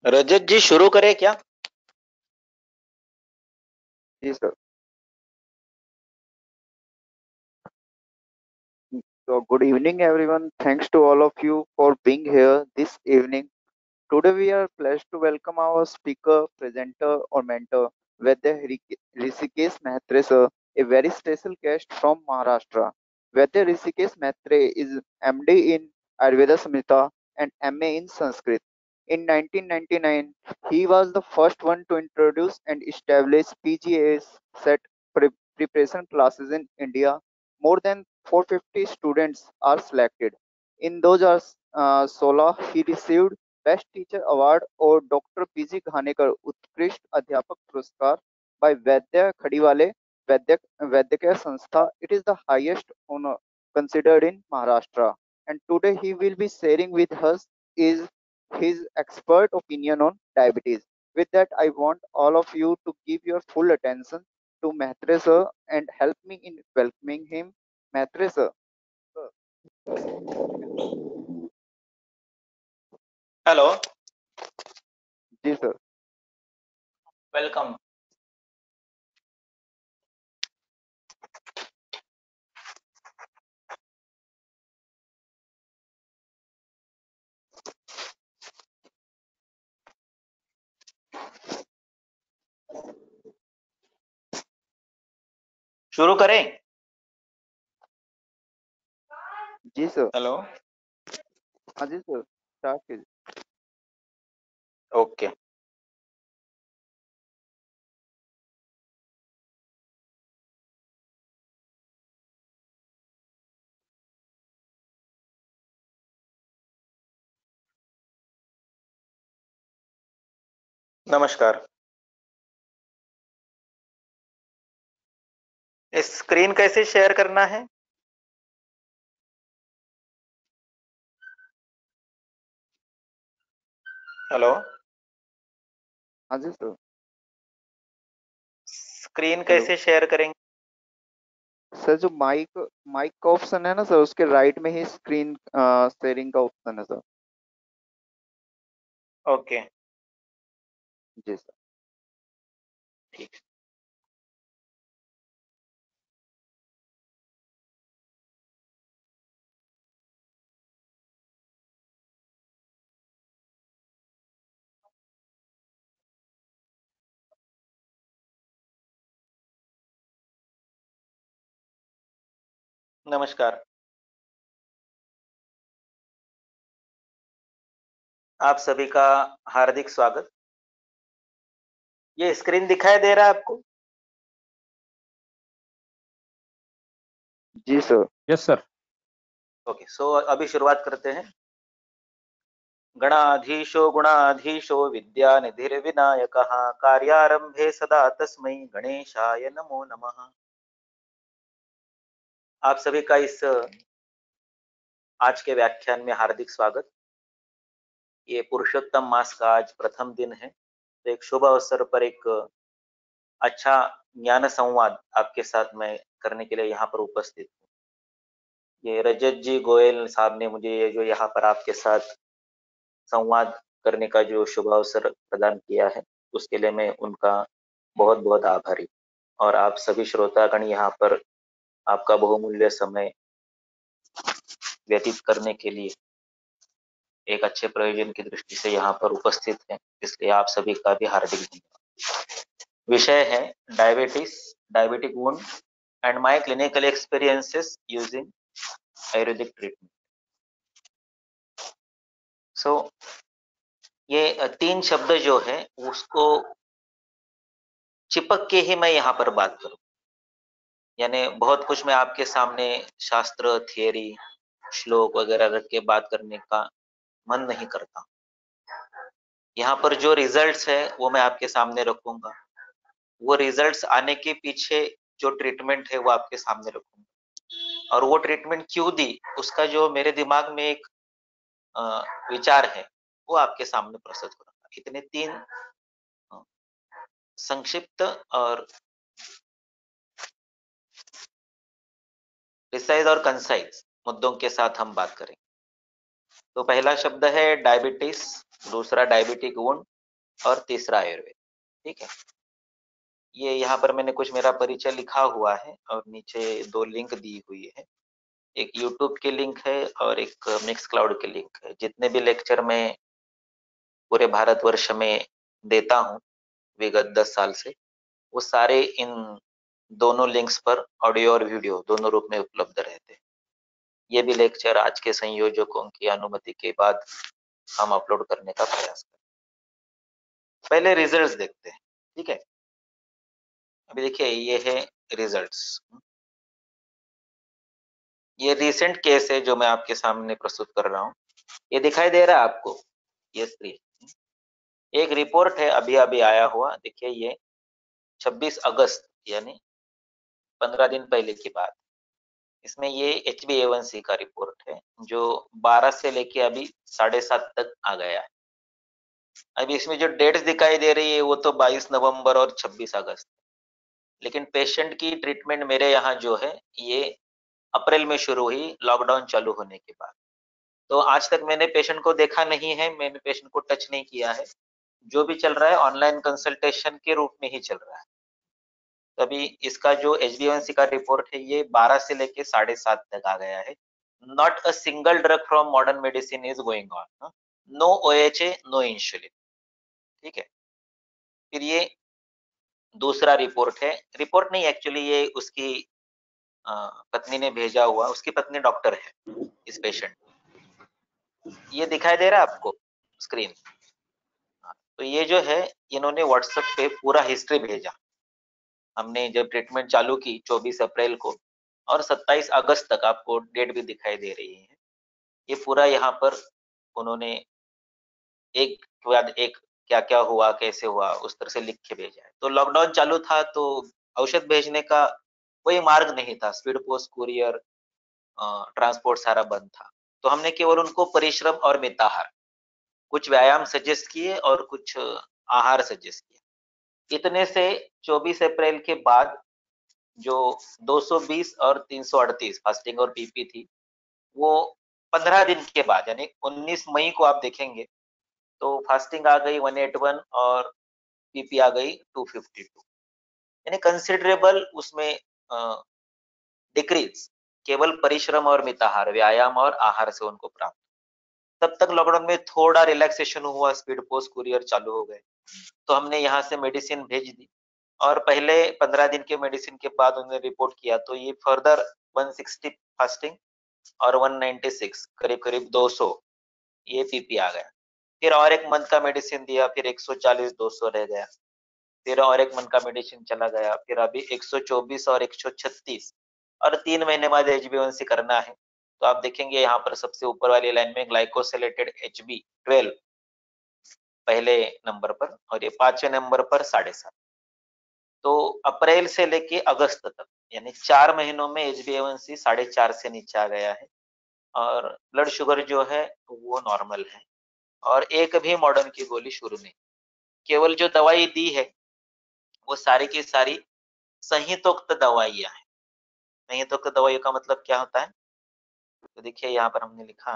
रजत जी शुरू करें क्या? जी sir. So good evening everyone. Thanks to all of you for being here this evening. Today we are pleased to welcome our speaker, presenter or mentor, Vaidya Rishikesh Mhatre sir, a very special guest from Maharashtra. Vaidya Rishikesh Mhatre is MD in Ayurveda Samhita and MA in Sanskrit. In 1999, he was the first one to introduce and establish PGA's set preparation classes in India. More than 450 students are selected. In 2016, he received best teacher award और doctor PG Ghanekar उत्कृष्ट अध्यापक पुरस्कार by वैद्य खड़ीवाले वैद्य वैद्यकीय संस्था. It is the highest honor considered in Maharashtra, and today he will be sharing with us is his expert opinion on diabetes. With that, I want all of you to give your full attention to Mhatre sir and help me in welcoming him. Mhatre sir. Hello. जी sir. Welcome. शुरू करें? जी sir. Hello. हाँ जी sir, start कीजिए। Okay. नमस्कार। इस screen कैसे शेयर करना है? हेलो। हाँ जी सर। स्क्रीन हेलो कैसे शेयर करेंगे? सर, जो माइक माइक का ऑप्शन है ना सर, उसके राइट में ही स्क्रीन शेयरिंग का ऑप्शन है सर। ओके। जी सर। ठीक। नमस्कार। आप सभी का हार्दिक स्वागत। ये स्क्रीन दिखाई दे रहा है आपको? जी sir. Yes sir. Okay, so अभी शुरुआत करते हैं। गणाधीशो गुणाधीशो विद्यानिधिर्विनायकः कार्यारंभे सदा तस्मै गणेशाय नमो नमः। आप सभी का इस आज के व्याख्यान में हार्दिक स्वागत। ये पुरुषोत्तम मास का आज प्रथम दिन है, तो एक शुभ अवसर पर एक अच्छा ज्ञान संवाद आपके साथ मैं करने के लिए यहाँ पर उपस्थित हूँ। ये रजत जी गोयल साहब ने मुझे ये जो यहाँ पर आपके साथ संवाद करने का जो शुभ अवसर प्रदान किया है, उसके लिए मैं उनका बहुत बहुत आभारी। और आप सभी श्रोतागण यहाँ पर आपका बहुमूल्य समय व्यतीत करने के लिए एक अच्छे प्रयोजन की दृष्टि से यहाँ पर उपस्थित हैं, इसलिए आप सभी का भी हार्दिक धन्यवाद। विषय है diabetes, diabetic wound and my clinical experiences using Ayurvedic treatment. So ये तीन शब्द जो है उसको चिपक के ही मैं यहाँ पर बात करूं, यानी बहुत कुछ मैं आपके सामने शास्त्र, थियरी, श्लोक वगैरह रख के बात करने का मन नहीं करता। यहाँ पर जो रिजल्ट्स है वो मैं आपके सामने रखूंगा, वो रिजल्ट्स आने के पीछे जो ट्रीटमेंट है वो आपके सामने रखूंगा, और वो ट्रीटमेंट क्यों दी उसका जो मेरे दिमाग में एक विचार है वो आपके सामने प्रस्तुत करूंगा। इतने तीन अ, संक्षिप्त और प्रिसाइज और कंसाइज मुद्दों के साथ हम बात करेंगे। तो पहला शब्द है डायबिटीज, दूसरा डायबिटिक वुंड और तीसरा आयुर्वेद। ठीक है, ये यहाँ पर मैंने कुछ मेरा परिचय लिखा हुआ है और नीचे 2 लिंक दी हुई है। एक यूट्यूब की लिंक है और एक मिक्स क्लाउड की लिंक है। जितने भी लेक्चर मैं पूरे भारतवर्ष में देता हूँ विगत 10 साल से, वो सारे इन दोनों लिंक्स पर ऑडियो और वीडियो दोनों रूप में उपलब्ध रहते हैं। ये भी लेक्चर आज के संयोजकों की अनुमति के बाद हम अपलोड करने का प्रयास करें। पहले रिजल्ट्स देखते हैं। ठीक है, अभी देखिए ये है रिजल्ट्स। ये रिसेंट केस है जो मैं आपके सामने प्रस्तुत कर रहा हूँ। ये दिखाई दे रहा है आपको, ये स्क्रीन एक रिपोर्ट है अभी अभी आया हुआ। देखिए ये 26 अगस्त यानी 15 दिन पहले की बात। इसमें ये HbA1c का रिपोर्ट है जो 12 से लेके अभी 7.5 तक आ गया है। अभी इसमें जो डेट्स दिखाई दे रही है वो तो 22 नवंबर और 26 अगस्त, लेकिन पेशेंट की ट्रीटमेंट मेरे यहाँ जो है ये अप्रैल में शुरू हुई लॉकडाउन चालू होने के बाद। तो आज तक मैंने पेशेंट को देखा नहीं है, मैंने पेशेंट को टच नहीं किया है। जो भी चल रहा है ऑनलाइन कंसल्टेशन के रूप में ही चल रहा है। तभी इसका जो HbA1c का रिपोर्ट है ये 12 से लेके 7.5 तक आ गया है। Not a single drug from modern medicine is going on, no OHA, no insulin. ठीक है, फिर ये दूसरा रिपोर्ट है, रिपोर्ट नहीं एक्चुअली ये उसकी पत्नी ने भेजा हुआ, उसकी पत्नी डॉक्टर है इस पेशेंट। ये दिखाई दे रहा है आपको स्क्रीन। तो ये जो है इन्होंने व्हाट्सएप पे पूरा हिस्ट्री भेजा। हमने जब ट्रीटमेंट चालू की 24 अप्रैल को और 27 अगस्त तक आपको डेट भी दिखाई दे रही है। ये पूरा यहाँ पर उन्होंने एक के बाद एक क्या क्या हुआ कैसे हुआ उस तरह से लिख के भेजा है। तो लॉकडाउन चालू था तो औषध भेजने का कोई मार्ग नहीं था, स्पीड पोस्ट कुरियर ट्रांसपोर्ट सारा बंद था। तो हमने केवल उनको परिश्रम और मिताहार, कुछ व्यायाम सजेस्ट किए और कुछ आहार सजेस्ट किए। इतने से 24 अप्रैल के बाद जो 220 और 338 फास्टिंग और पीपी थी, वो 15 दिन के बाद यानी 19 मई को आप देखेंगे तो फास्टिंग आ गई 181 और पीपी आ गई 252, यानी कंसिडरेबल उसमें डिक्रीज केवल परिश्रम और मिताहार, व्यायाम और आहार से उनको प्राप्त। तब तक लॉकडाउन में थोड़ा रिलैक्सेशन हुआ, स्पीड पोस्ट कुरियर चालू हो गए, तो हमने यहाँ से मेडिसिन भेज दी और पहले 15 दिन के मेडिसिन के बाद उन्होंने रिपोर्ट किया तो ये फर्दर 160 फास्टिंग और 196 करीब करीब 200 ये पीपी आ गया। फिर और एक मंथ का मेडिसिन दिया, फिर 140 200 रह गया। फिर और एक मंथ का मेडिसिन चला गया, फिर अभी 124 और 136 और 3 महीने बाद HbA1c करना है। तो आप देखेंगे यहाँ पर सबसे ऊपर वाली लाइन में ग्लाइकोसिलेटेड Hb12 पहले नंबर पर और ये 5वें नंबर पर 7.5। तो अप्रैल से लेके अगस्त तक यानी 4 महीनों में HbA1c 4.5 से नीचे आ गया है और ब्लड शुगर जो है वो नॉर्मल है और एक भी मॉडर्न की गोली शुरू नहीं। केवल जो दवाई दी है वो सारी की सारी संहितोक्त दवाइयां हैं। संहितोक्त दवाइयों का मतलब क्या होता है? तो देखिए यहाँ पर हमने लिखा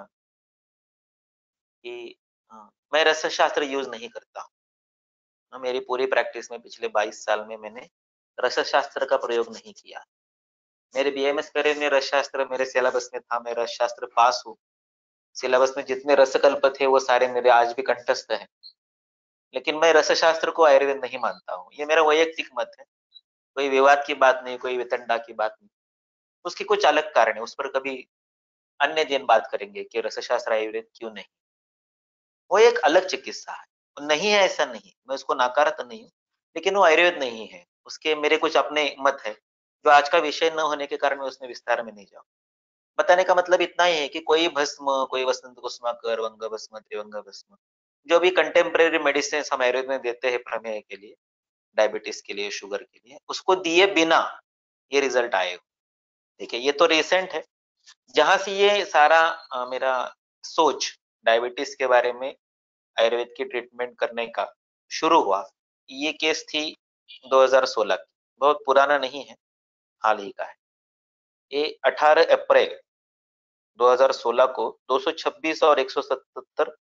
कि मैं रसशास्त्र यूज नहीं करता हूँ। मेरी पूरी प्रैक्टिस में पिछले 22 साल में मैंने रसशास्त्र का प्रयोग नहीं किया। मेरे BAMS करियर में रसशास्त्र मेरे सिलेबस में था, मैं रसशास्त्र पास हूँ। सिलेबस में जितने रसकल्प थे वो सारे मेरे आज भी कंठस्थ हैं। लेकिन मैं रसशास्त्र को आयुर्वेद नहीं मानता हूँ, ये मेरा वैयक्तिक मत है। कोई विवाद की बात नहीं, कोई वितंडा की बात नहीं। उसके कुछ अलग कारण है, उस पर कभी अन्य दिन बात करेंगे कि रसशास्त्र आयुर्वेद क्यों नहीं। वो एक अलग चिकित्सा है, नहीं है ऐसा नहीं, मैं उसको नाकारा तो नहीं हूँ, लेकिन वो आयुर्वेद नहीं है। उसके मेरे कुछ अपने मत है जो आज का विषय न होने के कारण मैं उसमें विस्तार में नहीं जाऊँ। बताने का मतलब इतना ही है कि कोई भस्म, कोई वसंत कुसुमाकर, वंग भस्म, त्रिवंग भस्म, जो भी कंटेम्प्रेरी मेडिसिन हम आयुर्वेद में देते हैं प्रमेह के लिए, डायबिटीज के लिए, शुगर के लिए, उसको दिए बिना ये रिजल्ट आए। देखिए ये तो रिसेंट है, जहां से ये सारा मेरा सोच डायबिटीज के बारे में आयुर्वेद की ट्रीटमेंट करने का शुरू हुआ। ये केस थी 2016 की, बहुत पुराना नहीं है, हाल ही का है। ये 18 अप्रैल 2016 को 226 और 177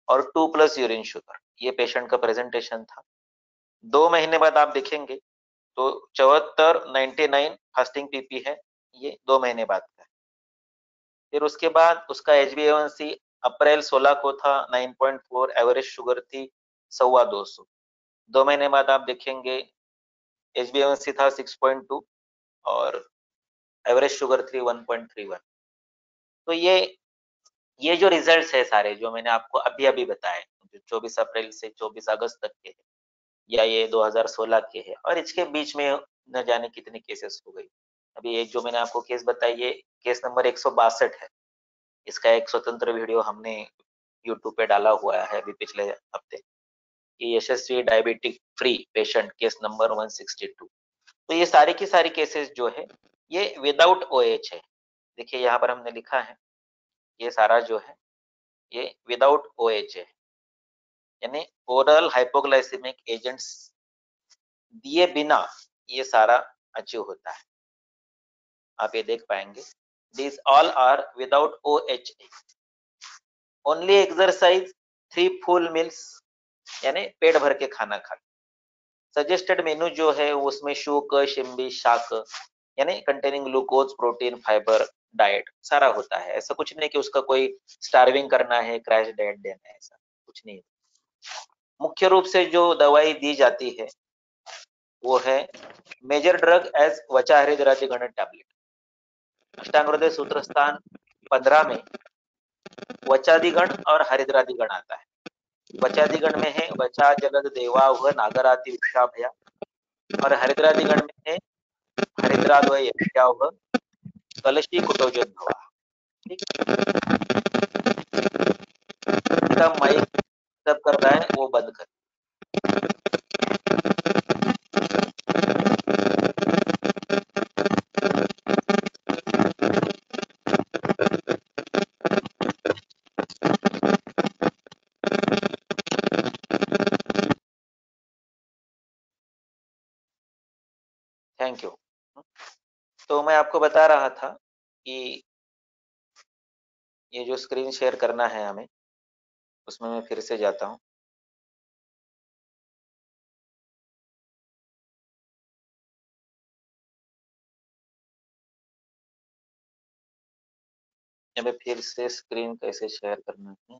और 2+ यूरिन शुगर। ये पेशेंट का प्रेजेंटेशन था। 2 महीने बाद आप देखेंगे तो 74, 99 फास्टिंग पीपी है, ये 2 महीने बाद का है। फिर उसके बाद उसका HbA1c अप्रैल 16 को था 9.4, एवरेज शुगर थी 250। 2 महीने बाद आप देखेंगे HbA1c था 6.2 और एवरेज शुगर थी 1.31। तो ये जो रिजल्ट्स है सारे जो मैंने आपको अभी बताए, जो 24 अप्रैल से 24 अगस्त तक के हैं, या ये 2016 के हैं, और इसके बीच में न जाने कितने केसेस हो गई। अभी एक जो मैंने आपको केस बताई, ये केस नंबर 162 है। इसका एक स्वतंत्र वीडियो हमने यूट्यूब पे डाला हुआ है अभी पिछले हफ्ते, कि Yashasvi diabetic free patient case number 162। तो ये सारी की सारी केसेस जो है ये विदाउट OH है। देखिए यहाँ पर हमने लिखा है, ये सारा जो है ये विदाउट OH है, यानी ओरल हाइपोग्लाइसेमिक एजेंट्स दिए बिना ये सारा अचीव होता है। आप ये देख पाएंगे, this all are without OHA। Only exercise, 3 full meals, यानी पेट भर के खाना खा। सजेस्टेड मेनू जो है उसमें शुक, शिम्बी, शाक, यानी containing glucose, protein, fibre diet सारा होता है। ऐसा कुछ नहीं कि उसका कोई स्टार्विंग करना है, क्रैश डाइट देना है, ऐसा कुछ नहीं। मुख्य रूप से जो दवाई दी जाती है वो है मेजर ड्रग एज वचा हरिद्राजिगण टैबलेट। अष्टांग हृदय सूत्र स्थान 15 में वचादिगण और हरिद्रादिगण आता है। वचादिगण में है वचा जगद देवावह नागराति विक्षाभया, और हरिद्रादिगण में है हरिद्राद्वय यक्ष्यावह कलशी कुटोजोद्भवा। ठीक, इसका माइक सब कर रहा है वो बंद कर। Thank you. तो मैं आपको बता रहा था कि ये जो स्क्रीन शेयर करना है हमें, उसमें मैं फिर से जाता हूँ। हमें फिर से स्क्रीन कैसे शेयर करना है।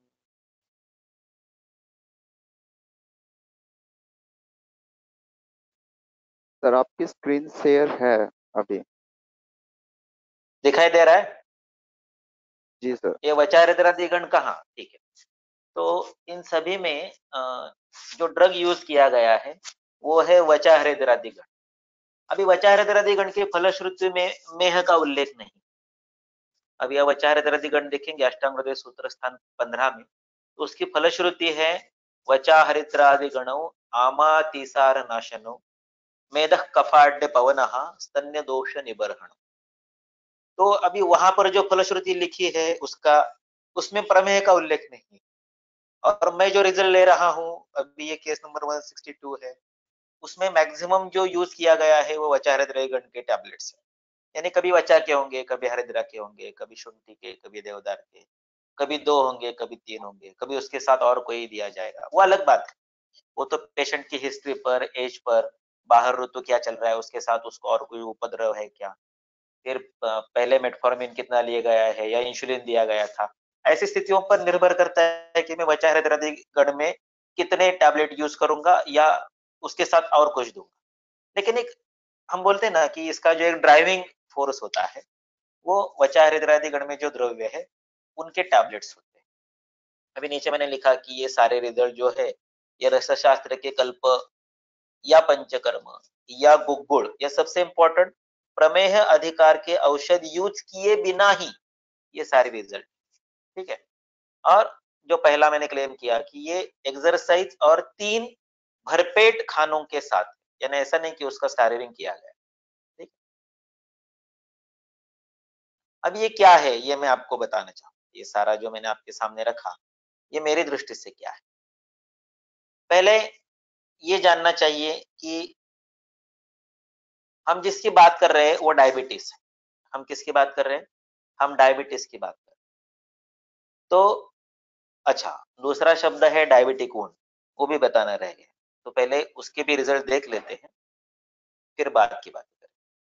सर आपकी स्क्रीन शेयर है अभी। दिखाई दे रहा है? जी सर। ये वचारिद्रादिगण कहाँ? ठीक है। तो इन सभी में जो ड्रग यूज किया गया है वो है वचाहृदरादिगण। अभी वचाहृदरादिगण के फलश्रुति में मेह का उल्लेख नहीं। अब यह वचाहृदरादिगण देखेंगे अष्टांग हृदय सूत्र स्थान 15 में, तो उसकी फलश्रुति है वचाहरिद्रादिगणो आमातिसार नाशनो मेदः कफाड्य पवनः स्तन्य दोष निबर्हण। तो अभी वहां पर जो फलश्रुति लिखी है उसका, उसमें प्रमेय का उल्लेख नहीं। और मैं जो रिजल्ट ले रहा हूँ अभी, ये केस नंबर 162 है, उसमें मैक्सिमम जो यूज किया गया है वो वचाहृदय के टैबलेट्स है। यानी कभी वचा के होंगे, कभी हरिद्रा के होंगे, कभी शुंठी के, कभी देवदार के, कभी 2 होंगे, कभी 3 होंगे, कभी उसके साथ और कोई दिया जाएगा, वो अलग बात है। वो तो पेशेंट की हिस्ट्री पर, एज पर, बाहर ऋतु क्या चल रहा है उसके साथ, उसको और कोई उपद्रव है क्या, फिर पहले मेटफॉर्मिन कितना लिया गया है या इंसुलिन दिया गया था, ऐसी स्थितियों पर निर्भर करता है कि मैं वचाहृदय में कितने टैबलेट यूज करूंगा या उसके साथ और कुछ दूंगा। लेकिन एक हम बोलते हैं ना कि इसका जो एक ड्राइविंग फोर्स होता है वो वचाहृदय में जो द्रव्य है उनके टैबलेट्स होते हैं। अभी नीचे मैंने लिखा कि ये सारे रिजल्ट जो है ये रसशास्त्र के कल्प या पंचकर्म या गुग्गुड़ या सबसे इंपॉर्टेंट प्रमेह अधिकार के औषध यूज किए बिना ही ये सारे रिजल्ट। ठीक है। और जो पहला मैंने क्लेम किया कि ये एक्सरसाइज और 3 भरपेट खानों के साथ, यानी ऐसा नहीं कि उसका स्टारविंग किया गया। ठीक। अब ये क्या है ये मैं आपको बताना चाहूँ। ये सारा जो मैंने आपके सामने रखा ये मेरी दृष्टि से क्या है। पहले ये जानना चाहिए कि हम जिसकी बात कर रहे हैं वो डायबिटीज है। हम किसकी बात कर रहे हैं? हम डायबिटीज की बात कर रहे हैं। तो अच्छा, दूसरा शब्द है डायबिटिक वुंड, वो भी बताना रह गया। तो पहले उसके भी रिजल्ट देख लेते हैं, फिर बाद की बात करें।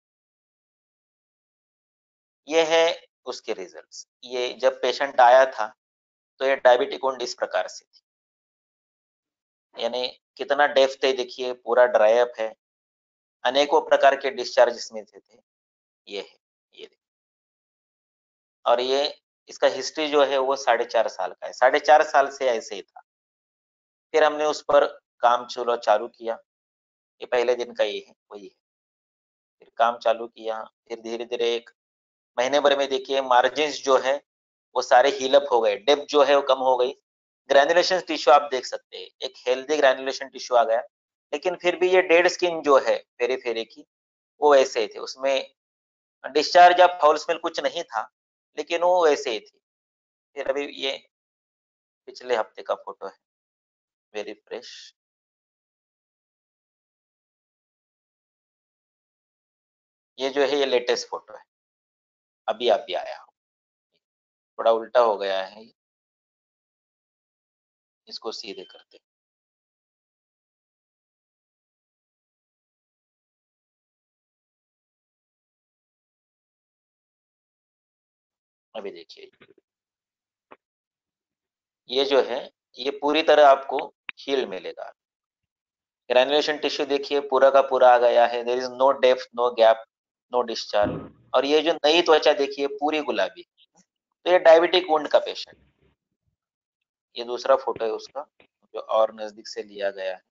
ये है उसके रिजल्ट्स। ये जब पेशेंट आया था, तो ये डायबिटिक वुंड इस प्रकार से थी। यानी कितना डेप्थ है देखिए, पूरा ड्राई अप है, अनेकों प्रकार के डिस्चार्ज इसमें थे। ये है, ये देखिए। और ये इसका हिस्ट्री जो है वो 4.5 साल का है। 4.5 साल से ऐसे ही था। फिर हमने उस पर काम चलो चालू किया। ये पहले दिन का ये है, वही है। फिर काम चालू किया, फिर धीरे-धीरे 1 महीने भर में देखिए मार्जिन्स जो है वो सारे हील अप हो गए, डेप्थ जो है वो कम हो गई। ग्रैन्युलेशन टिश्यू आप देख सकते हैं, एक हेल्दी ग्रैन्युलेशन टिश्यू आ गया। लेकिन फिर भी ये डेड स्किन जो है पेरीफेरी की, वो वैसे ही थे। उसमें डिस्चार्ज या फाउल स्मेल कुछ नहीं था, लेकिन वो वैसे ही थी। फिर अभी ये पिछले हफ्ते का फोटो है, वेरी फ्रेश। ये जो है ये लेटेस्ट फोटो है, अभी आया हो। थोड़ा उल्टा हो गया है, इसको सीधे करते हैं। अभी देखिए, ये जो है ये पूरी तरह आपको हील मिलेगा। ग्रैन्युलेशन टिश्यू देखिए पूरा का पूरा आ गया है, there is no depth, no gap, no discharge. और ये जो नई त्वचा देखिए पूरी गुलाबी। तो ये डायबिटिक वुंड का पेशेंट। ये दूसरा फोटो है उसका, जो और नजदीक से लिया गया है।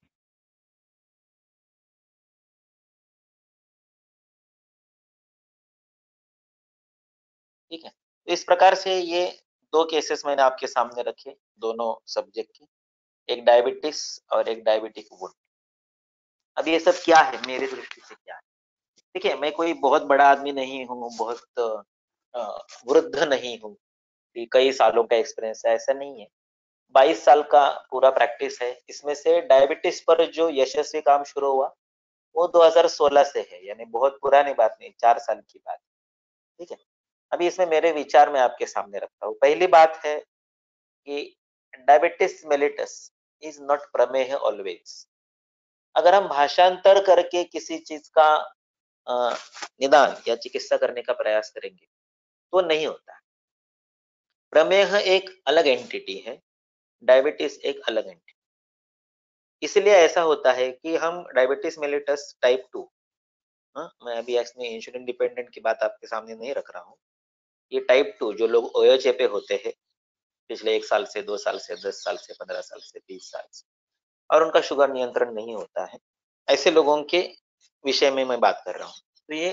ठीक है, तो इस प्रकार से ये 2 केसेस मैंने आपके सामने रखे, दोनों सब्जेक्ट के, एक डायबिटिस और एक डायबिटिक वुंड। अब ये सब क्या है मेरी दृष्टि से क्या है? देखिए, मैं कोई बहुत बड़ा आदमी नहीं हूँ, बहुत वृद्ध नहीं हूँ, कि कई सालों का एक्सपीरियंस है, ऐसा नहीं है। 22 साल का पूरा प्रैक्टिस है। इसमें से डायबिटीज पर जो यशस्वी काम शुरू हुआ, वो 2016 से है, यानी बहुत पुरानी बात नहीं, 4 साल की बात। ठीक है? अभी इसमें मेरे विचार मैं आपके सामने रखता हूँ। पहली बात है कि डायबिटिस मेलिटस इज नॉट प्रमेह ऑलवेज। अगर हम भाषांतर करके किसी चीज का अ, निदान या चिकित्सा करने का प्रयास करेंगे, तो नहीं होता। प्रमेह एक अलग एंटिटी है, डायबिटीज एक अलग एंटिटी। इसलिए ऐसा होता है कि हम डायबिटीज मेलिटस टाइप 2, मैं अभी इसमें इंसुलिन डिपेंडेंट की बात आपके सामने नहीं रख रहा हूँ। ये टाइप 2 जो लोग ओएचए पे होते हैं, पिछले 1 साल से, 2 साल से, 10 साल से, 15 साल से, 20 साल से, और उनका शुगर नियंत्रण नहीं होता है, ऐसे लोगों के विषय में मैं बात कर रहा हूँ। तो ये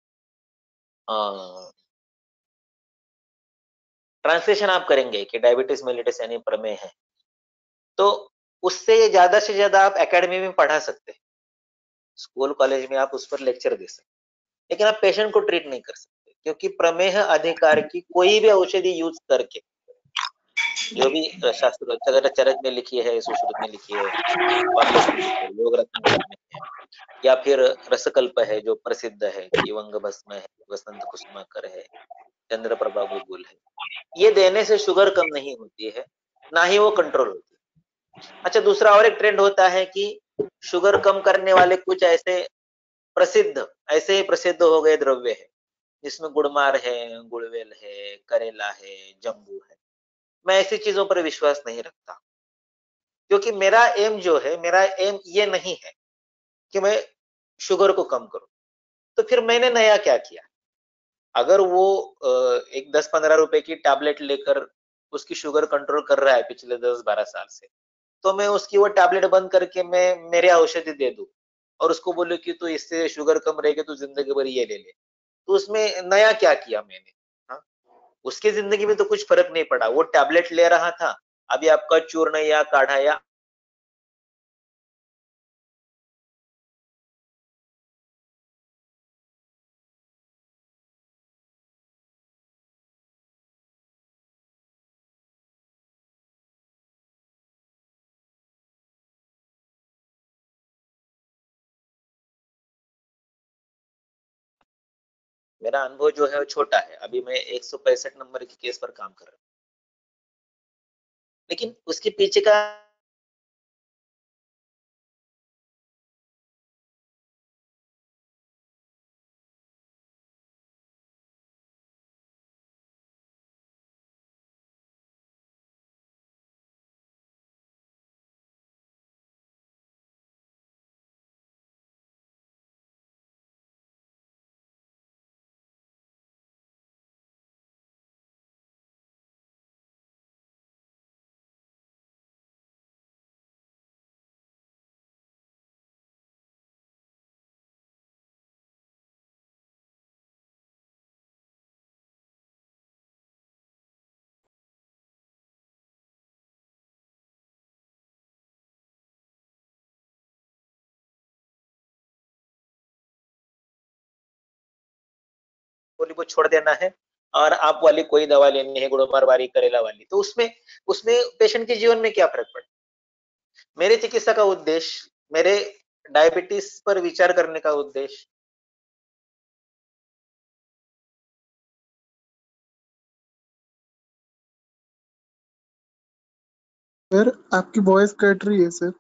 ट्रांसलेशन आप करेंगे कि डायबिटीज मेलिटस यानी प्रमेह है, तो उससे ज्यादा से ज्यादा आप एकेडमी में पढ़ा सकते हैं, स्कूल कॉलेज में आप उस पर लेक्चर दे सकते हैं, लेकिन आप पेशेंट को ट्रीट नहीं कर सकते, क्योंकि प्रमेह अधिकार की कोई भी औषधि यूज करके, जो भी शास्त्र अगर चरक में लिखी है, सुश्रुत में लिखी है, पामलिक में लिखी है, योग रत्न में है, या फिर रसकल्प है जो प्रसिद्ध है, कि वंग भस्म है, वसंत कुसुमाकर है, चंद्र प्रभा गुलगुल है, ये देने से शुगर कम नहीं होती है, ना ही वो कंट्रोल होती है। अच्छा, दूसरा और एक ट्रेंड होता है कि शुगर कम करने वाले कुछ ऐसे ही प्रसिद्ध हो गए द्रव्य है, जिसमें गुड़मार है, गुड़वेल है, करेला है, जम्बू है। मैं ऐसी चीजों पर विश्वास नहीं रखता, क्योंकि मेरा एम ये नहीं है कि मैं शुगर को कम करूं। तो फिर मैंने नया क्या किया? अगर वो एक 10-15 रुपए की टैबलेट लेकर उसकी शुगर कंट्रोल कर रहा है पिछले 10-12 साल से, तो मैं उसकी वो टैबलेट बंद करके मैं मेरे औषधि दे दूं और उसको बोलूं कि तू इससे शुगर कम रहेगी, तू जिंदगी भर ये ले ले। तो उसमें नया क्या किया मैंने? हाँ? उसकी जिंदगी में तो कुछ फर्क नहीं पड़ा, वो टैबलेट ले रहा था, अभी आपका चूर्ण या काढ़ा या मेरा अनुभव जो है वो छोटा है। अभी मैं 165 नंबर के केस पर काम कर रहा हूँ, लेकिन उसके पीछे का गोली को छोड़ देना है और आप वाली कोई दवा लेनी है, गुड़मार वाली, करेला वाली, तो उसमें उसमें पेशेंट के जीवन में क्या फर्क पड़े? मेरे चिकित्सा का उद्देश्य, मेरे डायबिटीज पर विचार करने का उद्देश्य, सर आपकी वॉइस कट रही है सर।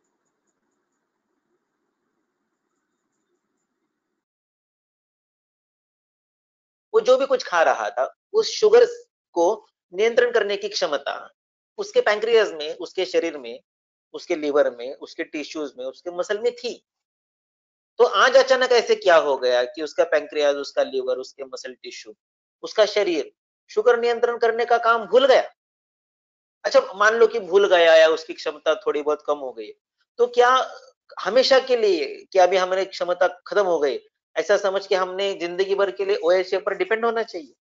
वो जो भी कुछ खा रहा था, उस शुगर को नियंत्रण करने की क्षमता उसके पैंक्रियाज में, उसके शरीर में, उसके लीवर में, उसके टिश्यूज में, उसके मसल में थी। तो आज अचानक ऐसे क्या हो गया कि उसका पैंक्रियाज, उसका लीवर, उसके मसल टिश्यू, उसका शरीर शुगर नियंत्रण करने का काम भूल गया? अच्छा, मान लो कि भूल गया या उसकी क्षमता थोड़ी बहुत कम हो गई, तो क्या हमेशा के लिए, क्या अभी हमारी क्षमता खत्म हो गई, ऐसा समझ के हमने जिंदगी भर के लिए ओएचए पर डिपेंड होना चाहिए?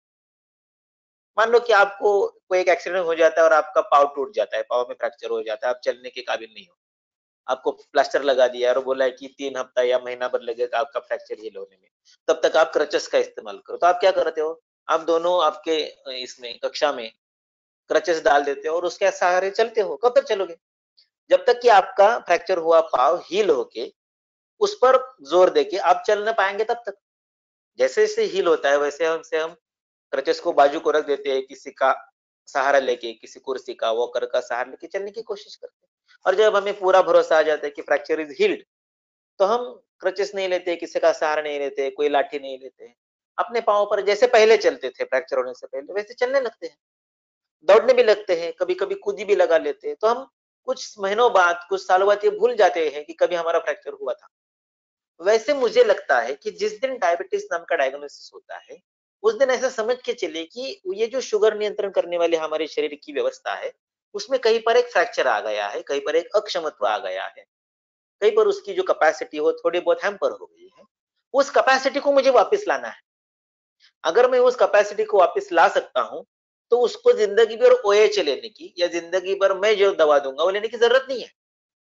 मान लो कि आपको कोई एक एक्सीडेंट हो जाता है और आपका पाँव टूट जाता है, पाँव में फ्रैक्चर हो जाता है, आप चलने के काबिल नहीं हो, आपको प्लास्टर लगा दिया और बोला है कि 3 हफ्ता या महीना भर लगेगा आपका फ्रैक्चर हील होने में, तब तक आप क्रचेस का इस्तेमाल करो। तो आप क्या करते हो? आप दोनों आपके इसमें कक्षा में क्रचेस डाल देते हो और उसके सहारे चलते हो। कब तक चलोगे? जब तक कि आपका फ्रैक्चर हुआ पाँव हील होके उस पर जोर देके आप चल ना पाएंगे तब तक। जैसे जैसे हील होता है वैसे हम क्रचेस को बाजू को रख देते हैं, किसी का सहारा लेके, किसी कुर्सी का, वॉकर का सहारा लेके चलने की कोशिश करते हैं। और जब हमें पूरा भरोसा आ जाता है कि फ्रैक्चर इज हील्ड, तो हम क्रचेस नहीं लेते, किसी का सहारा नहीं लेते, कोई लाठी नहीं लेते, अपने पाँव पर जैसे पहले चलते थे फ्रैक्चर होने से पहले वैसे चलने लगते हैं, दौड़ने भी लगते हैं, कभी कभी कूदी भी लगा लेते हैं। तो हम कुछ महीनों बाद, कुछ सालों बाद ये भूल जाते हैं कि कभी हमारा फ्रैक्चर हुआ था। वैसे मुझे लगता है कि जिस दिन डायबिटीज नाम का डायग्नोसिस होता है, उस दिन ऐसा समझ के चलिए कि ये जो शुगर नियंत्रण करने वाली हमारे शरीर की व्यवस्था है, उसमें कहीं पर एक फ्रैक्चर आ गया है, कहीं पर एक अक्षमत्व आ गया है, कहीं पर उसकी जो कैपेसिटी हो थोड़ी बहुत हैम्पर हो गई है। उस कैपेसिटी को मुझे वापस लाना है। अगर मैं उस कैपेसिटी को वापस ला सकता हूं, तो उसको जिंदगी भर ओएच लेने की या जिंदगी भर मैं जो दवा दूंगा वो लेने की जरूरत नहीं है।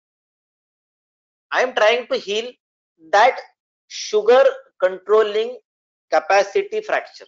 I am trying to heal that sugar controlling capacity fracture.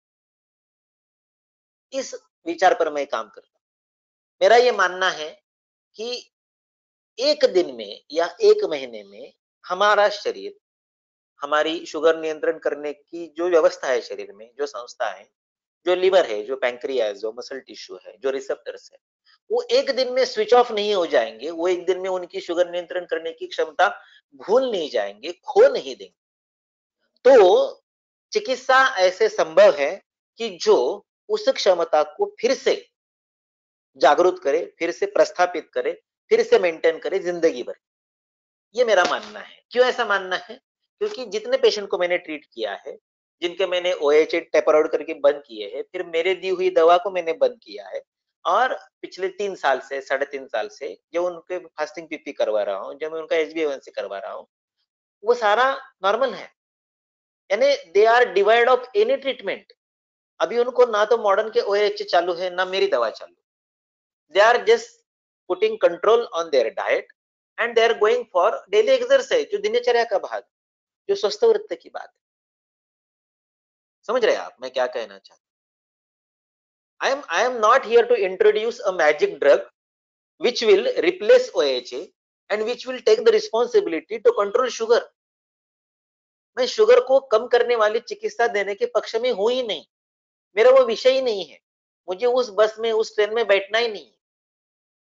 इस विचार पर मैं काम करता हूं। मेरा ये मानना है कि एक दिन में या एक महीने में हमारा शरीर, हमारी शुगर नियंत्रण करने की जो व्यवस्था है शरीर में, जो संस्था है, जो लीवर है, जो पैंक्रियाज, जो मसल टिश्यू है, जो रिसेप्टर्स है, वो एक दिन में स्विच ऑफ नहीं हो जाएंगे, वो एक दिन में उनकी शुगर नियंत्रण करने की क्षमता भूल नहीं जाएंगे, खो नहीं देंगे। तो चिकित्सा ऐसे संभव है कि जो उस क्षमता को फिर से जागरूक करे, फिर से प्रस्थापित करे, फिर से मेंटेन करे जिंदगी भर। ये मेरा मानना है। क्यों ऐसा मानना है? क्योंकि जितने पेशेंट को मैंने ट्रीट किया है, जिनके मैंने ओएचए टेपर आउट करके बंद किए हैं, फिर मेरे दी हुई दवा को मैंने बंद किया है, और पिछले 3 साल से, 3.5 साल से जो उनके फास्टिंग पीपी करवा रहा हूँ, जो मैं उनका एचबीएवन करवा रहा हूँ, वो सारा नॉर्मल है। यानी they are divide of any treatment. अभी उनको ना तो मॉडर्न के ओएच चालू है, ना मेरी दवा चालू। They are just putting control on their diet and they are going for daily exercise, जो दिनचर्या का भाग, जो स्वस्थ वृत्त की बात है। समझ रहे हैं आप मैं क्या कहना चाहता हूं? I am not here to introduce a magic drug which will replace OHA and which will take the responsibility to control sugar. मैं शुगर को कम करने वाली चिकित्सा देने के पक्ष में हूं ही नहीं, मेरा वो विषय ही नहीं है। मुझे उस बस में, उस ट्रेन में बैठना ही नहीं है।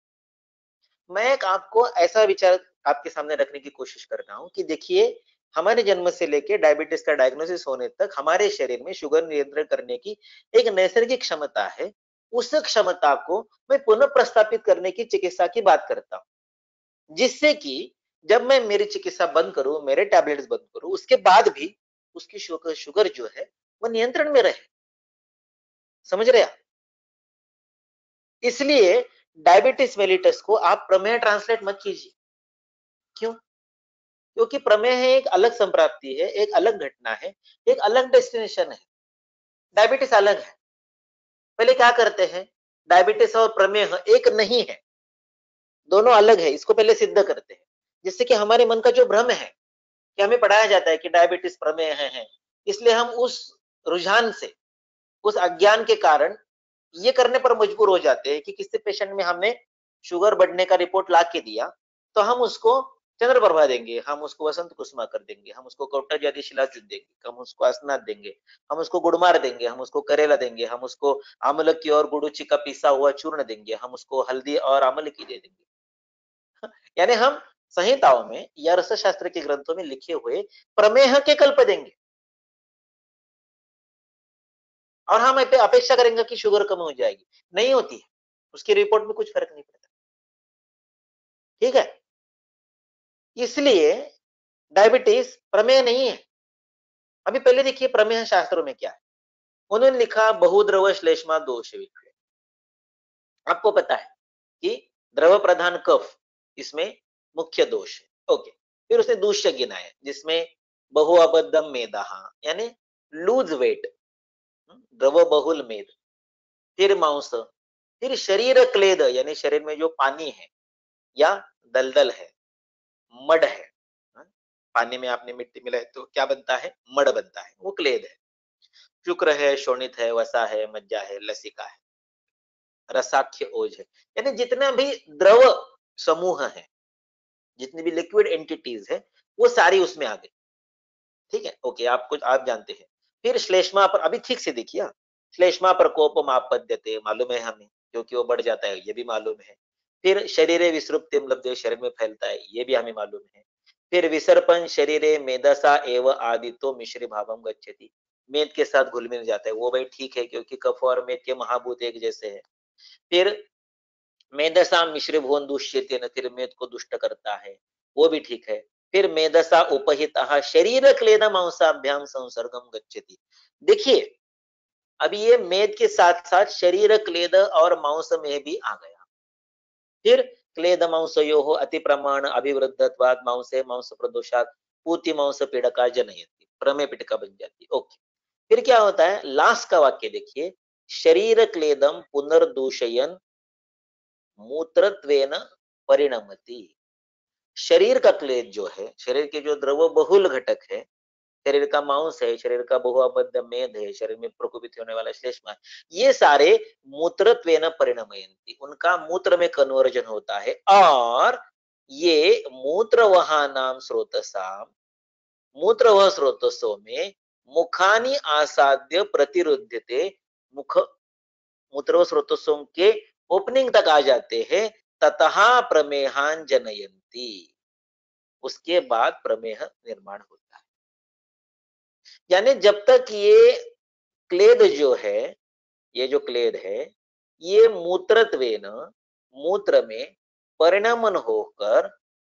मैं एक आपको ऐसा विचार आपके सामने रखने की कोशिश कर रहा हूं कि देखिए, हमारे जन्म से लेके डायबिटीज का डायग्नोसिस होने तक हमारे शरीर में शुगर नियंत्रण करने की एक नैसर्गिक क्षमता है। उस क्षमता को मैं पुनः प्रस्थापित करने की चिकित्सा की बात करता हूँ, जिससे कि जब मैं मेरी चिकित्सा बंद करूं, मेरे टैबलेट्स बंद करूं, उसके बाद भी उसकी शुगर जो है वो नियंत्रण में रहे। समझ रहे आप? इसलिए डायबिटीज मेलिटस को आप प्रमेय ट्रांसलेट मत कीजिए। क्यों? क्योंकि प्रमेय है एक अलग संप्राप्ति है, एक अलग घटना है, एक अलग डेस्टिनेशन है। डायबिटीज अलग है। पहले क्या करते हैं, डायबिटीज और प्रमेय एक नहीं है, दोनों अलग है, इसको पहले सिद्ध करते हैं, जिससे कि हमारे मन का जो भ्रम है कि हमें पढ़ाया जाता है कि डायबिटीज प्रमेय है, इसलिए हम उस रुझान से, उस अज्ञान के कारण ये करने पर मजबूर हो जाते हैं कि किसी पेशेंट में हमने शुगर बढ़ने का रिपोर्ट ला के दिया तो हम उसको चंद्रप्रभा देंगे, हम उसको वसंत कुसुमा कर देंगे, हम उसको कौटल्यादि शिलाजीत देंगे, हम उसको अस्नात देंगे, हम उसको गुड़मार देंगे, हम उसको करेला देंगे, हम उसको आमलकी और गुड़ुची का पिसा हुआ चूर्ण देंगे, हम उसको हल्दी और आमलकी दे देंगे। यानी हम संहिताओं में या रसशास्त्र के ग्रंथों में लिखे हुए प्रमेह के कल्प देंगे और हम अपेक्षा करेंगे कि शुगर कम हो जाएगी। नहीं होती है, उसकी रिपोर्ट में कुछ फर्क नहीं पड़ता। ठीक है, इसलिए डायबिटीज प्रमेय नहीं है। अभी पहले देखिए प्रमेय शास्त्रों में क्या है। उन्होंने लिखा बहुद्रव श्लेष्मा दोष विक्रय। आपको पता है कि द्रव प्रधान कफ इसमें मुख्य दोष है। ओके, फिर उसने दूष्य गिनाया जिसमें बहुअबद्धम मेदा, यानी लूज वेट, द्रव बहुल मेद, फिर मांस, फिर शरीर क्लेद यानी शरीर में जो पानी है या दलदल है, मड है। पानी में आपने मिट्टी मिलाई तो क्या बनता है, मड बनता है, वो क्लेद है। शुक्र है, शोणित है, वसा है, मज्जा है, लसिका है, रसाख्य ओज है, यानी जितना भी द्रव समूह है, जितनी भी लिक्विड एंटिटीज है, वो सारी उसमें आ गई। ठीक है, ओके, आप जानते हैं। फिर श्लेष्मा पर अभी ठीक से देखिए, श्लेष्मा प्रकोप मापद्यते मालूम है हमें, क्योंकि वो बढ़ जाता है, ये भी मालूम है। फिर शरीरे विसृप्तिम लब्धे, शरीर में फैलता है, ये भी हमें मालूम है। फिर विसर्पण शरीरे मेदसा एव आदितो मिश्री भावम गच्छति, मेद के साथ घुल मिल जाता है, वो भाई ठीक है, क्योंकि कफ और मेद के महाभूत एक जैसे हैं। फिर मेदसा मिश्र भुवन दुष्यते न, फिर मेद को दुष्ट करता है, वो भी ठीक है। फिर मेदसा उपहित शरीर क्लेद मांसाभ्याम संसर्गम गच्छति। देखिए, अभी ये मेद के साथ साथ शरीर क्लेद और मांस में भी आ गया। फिर क्लेद मांसयो अति प्रमाण अभिवृद्धत्वाद मांसे मांस प्रदोषात पूति मांस पीड़का जनयति, प्रमेय पीड़का बन जाती। ओके, फिर क्या होता है, लास्ट का वाक्य देखिए, शरीर क्लेदम पुनर्दूषयन मूत्रत्वेन परिणमति। शरीर का क्लेद जो है, शरीर के जो द्रव बहुल घटक है, शरीर का मांस है, शरीर का बहुअबद्ध मेद है, शरीर में प्रकोपित होने वाला श्लेष्मा है, ये सारे मूत्रत्वेन परिणमयन्ति, उनका मूत्र में कन्वर्जन होता है और ये मूत्रवहानाम स्रोतसाम, मूत्रवह स्रोतसों में मुखानि आसाद्य प्रतिरुध्यते, मुख मूत्र स्रोतों के ओपनिंग तक आ जाते हैं। ततः प्रमेहान जनयंती, उसके बाद प्रमेह निर्माण होता है। यानी जब तक ये क्लेद जो है, ये जो क्लेद है, ये मूत्रत्वेन, मूत्र में परिणमन होकर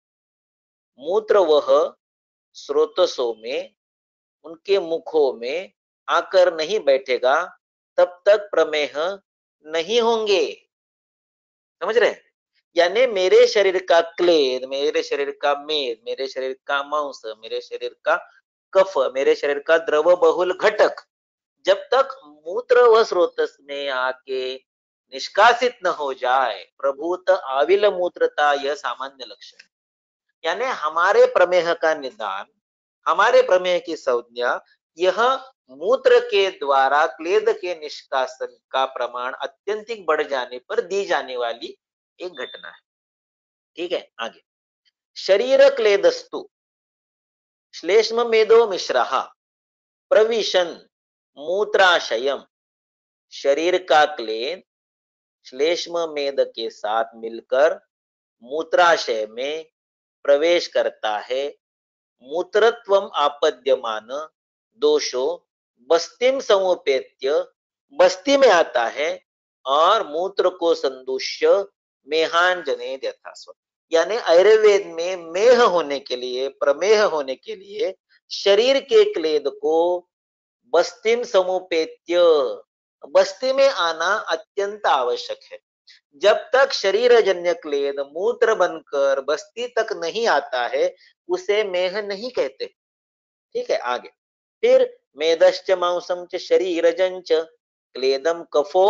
मूत्र वह स्रोतसों में, उनके मुखों में आकर नहीं बैठेगा, तब तक प्रमेह नहीं होंगे। समझ रहे हैं? यानी मेरे शरीर का क्लेद, मेरे शरीर का मेद, मेरे शरीर का मांस, मेरे शरीर का कफ, मेरे शरीर का द्रव बहुल घटक जब तक मूत्र व स्रोतस में आके निष्कासित न हो जाए, प्रभूत आविल मूत्रता, यह सामान्य लक्षण। यानी हमारे प्रमेह का निदान, हमारे प्रमेह की संज्ञा, यह मूत्र के द्वारा क्लेद के निष्कासन का प्रमाण अत्यंतिक बढ़ जाने पर दी जाने वाली एक घटना है। ठीक है, आगे, शरीर क्लेदस्तु श्लेष्म मेदो मिश्रः प्रविशन मूत्राशयम, शरीर का क्लेद श्लेष्म मेद के साथ मिलकर मूत्राशय में प्रवेश करता है, मूत्रत्वम आपद्यमान दोषो बस्तिम समुपेत्य, बस्ती में आता है और मूत्र को संदुष्य मेहान जने यथास्व, यानी आयुर्वेद में मेह होने के लिए, प्रमेह होने के लिए शरीर के क्लेद को बस्तिम समुपेत्य, बस्ती में आना अत्यंत आवश्यक है। जब तक शरीर जन्य क्लेद मूत्र बनकर बस्ती तक नहीं आता है उसे मेह नहीं कहते। ठीक है, आगे फिर मेदश्च मांसम च शरीरजंच क्लेदम कफो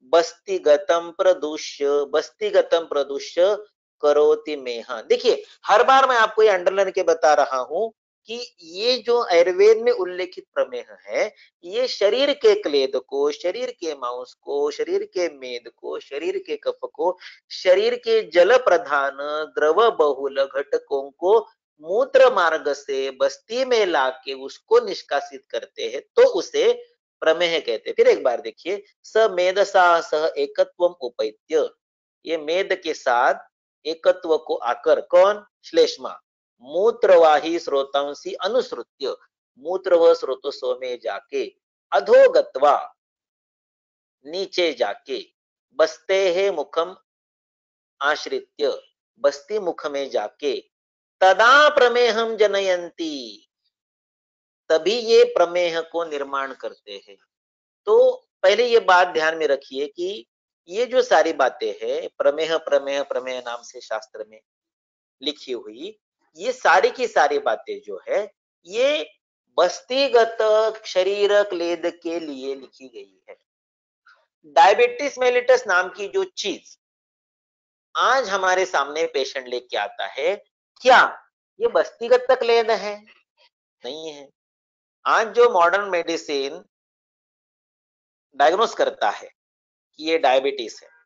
बस्तिगतम प्रदुष्य करोति मेहा। देखिए हर बार मैं आपको ये अंडरलाइन के बता रहा हूं कि ये जो आयुर्वेद में उल्लेखित प्रमेह है, ये शरीर के क्लेद को, शरीर के मांस को, शरीर के मेद को, शरीर के कफ को, शरीर के जल प्रधान द्रव बहुल घटकों को मूत्र मार्ग से बस्ती में लाके उसको निष्कासित करते हैं तो उसे प्रमेह कहते हैं। फिर एक बार देखिए, स मेदसा सह एकत्वम उपैत्य, ये मेद के साथ एकत्व को आकर, कौन? श्लेष्मा मूत्रवाही स्रोतांसी अनुसृत्य, मूत्र व स्रोतस्व में जाके, अधोगत्वा नीचे जाके, बस्ते है मुखम आश्रित्य, बस्ती मुख में जाके, तदा प्रमेहम जनयंती, तभी ये प्रमेह को निर्माण करते हैं। तो पहले ये बात ध्यान में रखिए कि ये जो सारी बातें हैं, प्रमेह प्रमेह प्रमेह नाम से शास्त्र में लिखी हुई, ये सारी की सारी बातें जो है ये बस्तीगत शरीर क्लेद के लिए लिखी गई है। डायबिटीज मेलिटस नाम की जो चीज आज हमारे सामने पेशेंट लेके आता है, क्या ये बस्तीगत क्लेद है? नहीं है। आज जो मॉडर्न मेडिसिन डायग्नोस करता है कि ये डायबिटीज है,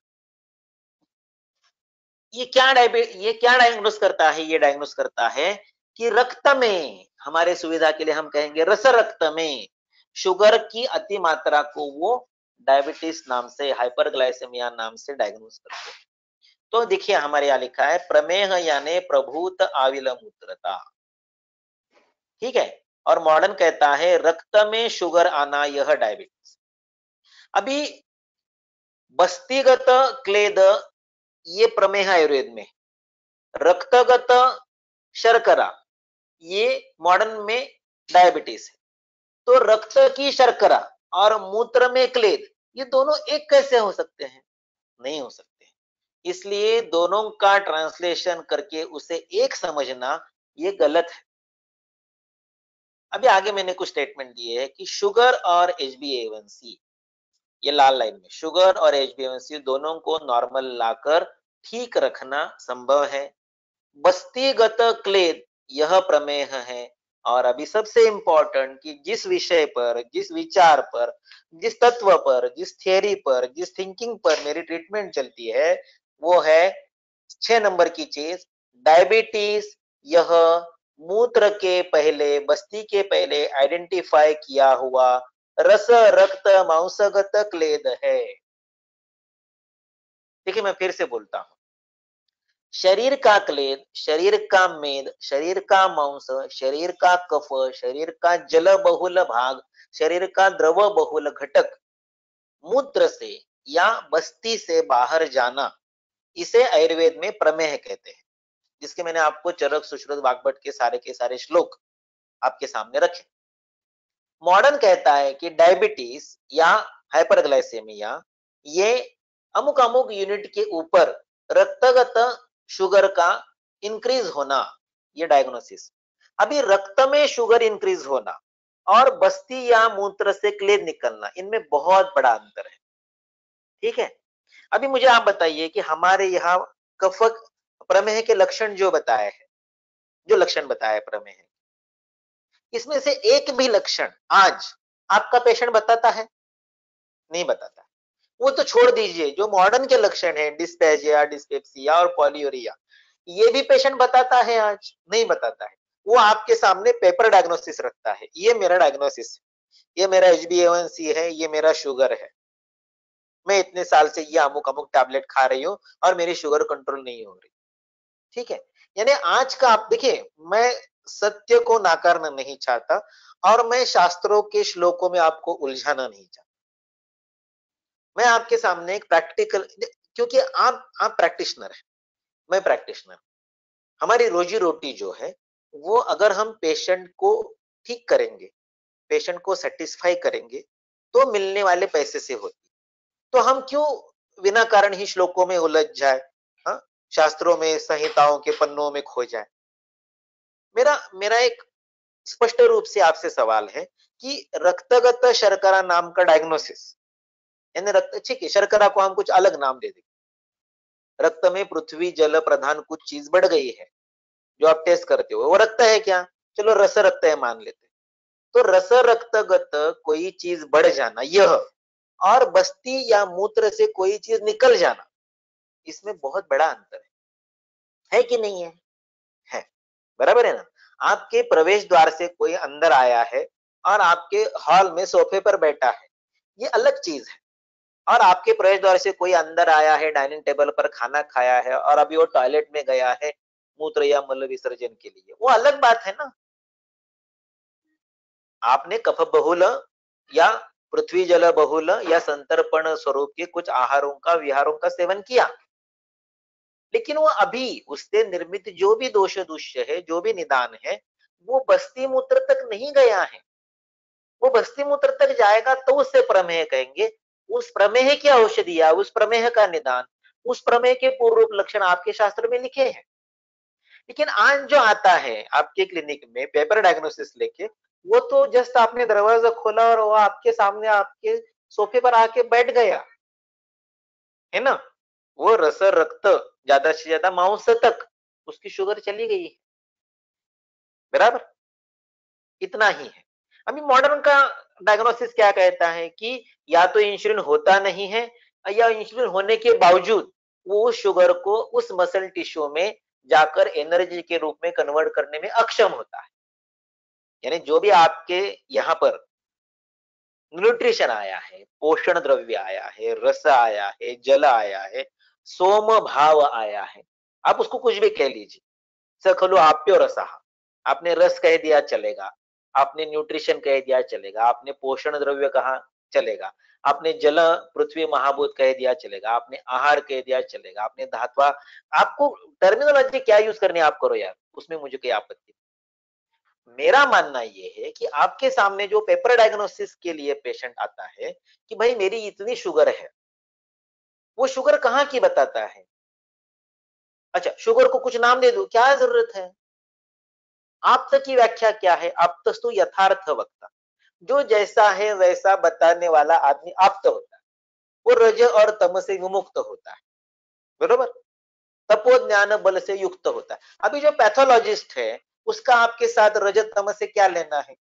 ये क्या डायग्नोस करता है? ये डायग्नोस करता है कि रक्त में, हमारे सुविधा के लिए हम कहेंगे रस रक्त में शुगर की अति मात्रा को वो डायबिटीज नाम से, हाइपरग्लाइसेमिया नाम से डायग्नोस करते हैं। तो देखिए हमारे यहाँ लिखा है प्रमेह यानी प्रभूत आविल मूत्रता। ठीक है, और मॉडर्न कहता है रक्त में शुगर आना, यह डायबिटीज। अभी बस्तीगत क्लेद ये प्रमेह आयुर्वेद में, रक्तगत शर्करा ये मॉडर्न में डायबिटीज है। तो रक्त की शर्करा और मूत्र में क्लेद, ये दोनों एक कैसे हो सकते हैं? नहीं हो सकते। इसलिए दोनों का ट्रांसलेशन करके उसे एक समझना ये गलत है। अभी आगे मैंने कुछ स्टेटमेंट दिए हैं कि शुगर और HbA1c, ये लाल लाइन में, शुगर और HbA1c दोनों को नॉर्मल लाकर ठीक रखना संभव है। बस्तीगत क्लेद यह प्रमेह है। और अभी सबसे इंपॉर्टेंट कि जिस विषय पर, जिस विचार पर, जिस तत्व पर, जिस थियरी पर, जिस थिंकिंग पर मेरी ट्रीटमेंट चलती है वो है 6 नंबर की चीज, डायबिटीज यह मूत्र के पहले, बस्ती के पहले आइडेंटिफाई किया हुआ रस रक्त मांसगत क्लेद है। देखिए मैं फिर से बोलता हूं, शरीर का क्लेद, शरीर का मेद, शरीर का मांस, शरीर का कफ, शरीर का जल बहुल भाग, शरीर का द्रव बहुल घटक मूत्र से या बस्ती से बाहर जाना, इसे आयुर्वेद में प्रमेह कहते हैं, जिसके मैंने आपको चरक सुश्रुत वाग्भट के सारे श्लोक आपके सामने रखे। मॉडर्न कहता है कि डायबिटीज या हाइपरग्लाइसेमिया ये अमुक अमुक यूनिट के ऊपर रक्तगत शुगर का इंक्रीज होना, ये डायग्नोसिस। अभी रक्त में शुगर इंक्रीज होना और बस्ती या मूत्र से क्लेद निकलना, इनमें बहुत बड़ा अंतर है। ठीक है, अभी मुझे आप बताइए कि हमारे यहाँ कफ प्रमेह के लक्षण जो बताए हैं, जो लक्षण बताया प्रमेह, इसमें से एक भी लक्षण आज आपका पेशेंट बताता है? नहीं बताता। वो तो छोड़ दीजिए, जो मॉडर्न के लक्षण है डिस्पेजिया, डिस्पेप्सिया और पॉलीयूरिया, ये भी पेशेंट बताता है? आज नहीं बताता है। वो आपके सामने पेपर डायग्नोसिस रखता है, ये मेरा डायग्नोसिस है, ये मेरा HbA1c है, ये मेरा शुगर है, मैं इतने साल से ये अमुक अमुक टैबलेट खा रही हूँ और मेरी शुगर कंट्रोल नहीं हो रही। ठीक है। यानी आज का आप देखिए, मैं सत्य को नाकारना नहीं चाहता और मैं शास्त्रों के श्लोकों में आपको उलझाना नहीं चाहता। मैं आपके सामने एक प्रैक्टिकल, क्योंकि आप प्रैक्टिशनर है, मैं प्रैक्टिशनर, हमारी रोजी रोटी जो है वो अगर हम पेशेंट को ठीक करेंगे, पेशेंट को सेटिस्फाई करेंगे तो मिलने वाले पैसे से होती। तो हम क्यों बिना कारण ही श्लोकों में उलझ जाए, हाँ, शास्त्रों में संहिताओं के पन्नों में खो जाए। मेरा मेरा एक स्पष्ट रूप से आपसे सवाल है कि रक्तगत शर्करा नाम का डायग्नोसिस, यानी रक्त, ठीक है, शर्करा को हम कुछ अलग नाम दे देंगे, रक्त में पृथ्वी जल प्रधान कुछ चीज बढ़ गई है जो आप टेस्ट करते हो, वो रक्त है क्या? चलो रस रक्त है मान लेते। तो रस रक्तगत कोई चीज बढ़ जाना यह, और बस्ती या मूत्र से कोई चीज निकल जाना, इसमें बहुत बड़ा अंतर है कि नहीं है? है, बराबर है ना? आपके प्रवेश द्वार से कोई अंदर आया है और आपके हॉल में सोफे पर बैठा है, ये अलग चीज है। और आपके प्रवेश द्वार से कोई अंदर आया है, डाइनिंग टेबल पर खाना खाया है और अभी वो टॉयलेट में गया है मूत्र या मल विसर्जन के लिए, वो अलग बात है ना। आपने कफ बहुल या पृथ्वी जल बहुल या संतर्पण स्वरूप के कुछ आहारों का विहारों का सेवन किया, लेकिन वो अभी उससे निर्मित जो भी दोष दुष्य है, जो भी निदान है, वो बस्ती मूत्र तक नहीं गया है। वो बस्ती मूत्र तक जाएगा तो उससे प्रमेह कहेंगे। उस प्रमेह की औषधिया, उस प्रमेह का निदान, उस प्रमेह के पूर्व लक्षण आपके शास्त्र में लिखे हैं। लेकिन आज जो आता है आपके क्लिनिक में पेपर डायग्नोसिस लेके, वो तो जस्ट आपने दरवाजा खोला और वो आपके सामने आपके सोफे पर आके बैठ गया है ना। वो रस रक्त ज्यादा से ज्यादा मांस तक उसकी शुगर चली गई है, बराबर, इतना ही है। अभी मॉडर्न का डायग्नोसिस क्या कहता है कि या तो इंसुलिन होता नहीं है या इंसुलिन होने के बावजूद वो उस शुगर को उस मसल टिश्यू में जाकर एनर्जी के रूप में कन्वर्ट करने में अक्षम होता है। यानी जो भी आपके यहाँ पर न्यूट्रिशन आया है, पोषण द्रव्य आया है, रस आया है, जल आया है, सोम भाव आया है, आप उसको कुछ भी कह लीजिए, स खलु आप्यो रसः, आपने रस कह दिया चलेगा, आपने न्यूट्रिशन कह दिया चलेगा, आपने पोषण द्रव्य कहा चलेगा, आपने जल पृथ्वी महाभूत कह दिया चलेगा, आपने आहार कह दिया चलेगा, आपने धात्वा, आपको टर्मिनोलॉजी क्या यूज करनी है आप करो यार, उसमें मुझे कोई आपत्ति। मेरा मानना ये है कि आपके सामने जो पेपर डायग्नोसिस के लिए पेशेंट आता है कि भाई मेरी इतनी शुगर है, वो शुगर कहाँ की बताता है। अच्छा, शुगर को कुछ नाम दे दो, क्या जरूरत है? आप्त की व्याख्या क्या है? आप्तस्तु यथार्थ वक्ता, जो जैसा है वैसा बताने वाला आदमी आप्त होता है, वो रज और तम से विमुक्त होता है, बरोबर, तपो ज्ञान बल से युक्त होता है। अभी जो पैथोलॉजिस्ट है उसका आपके साथ रजत तम से क्या लेना है?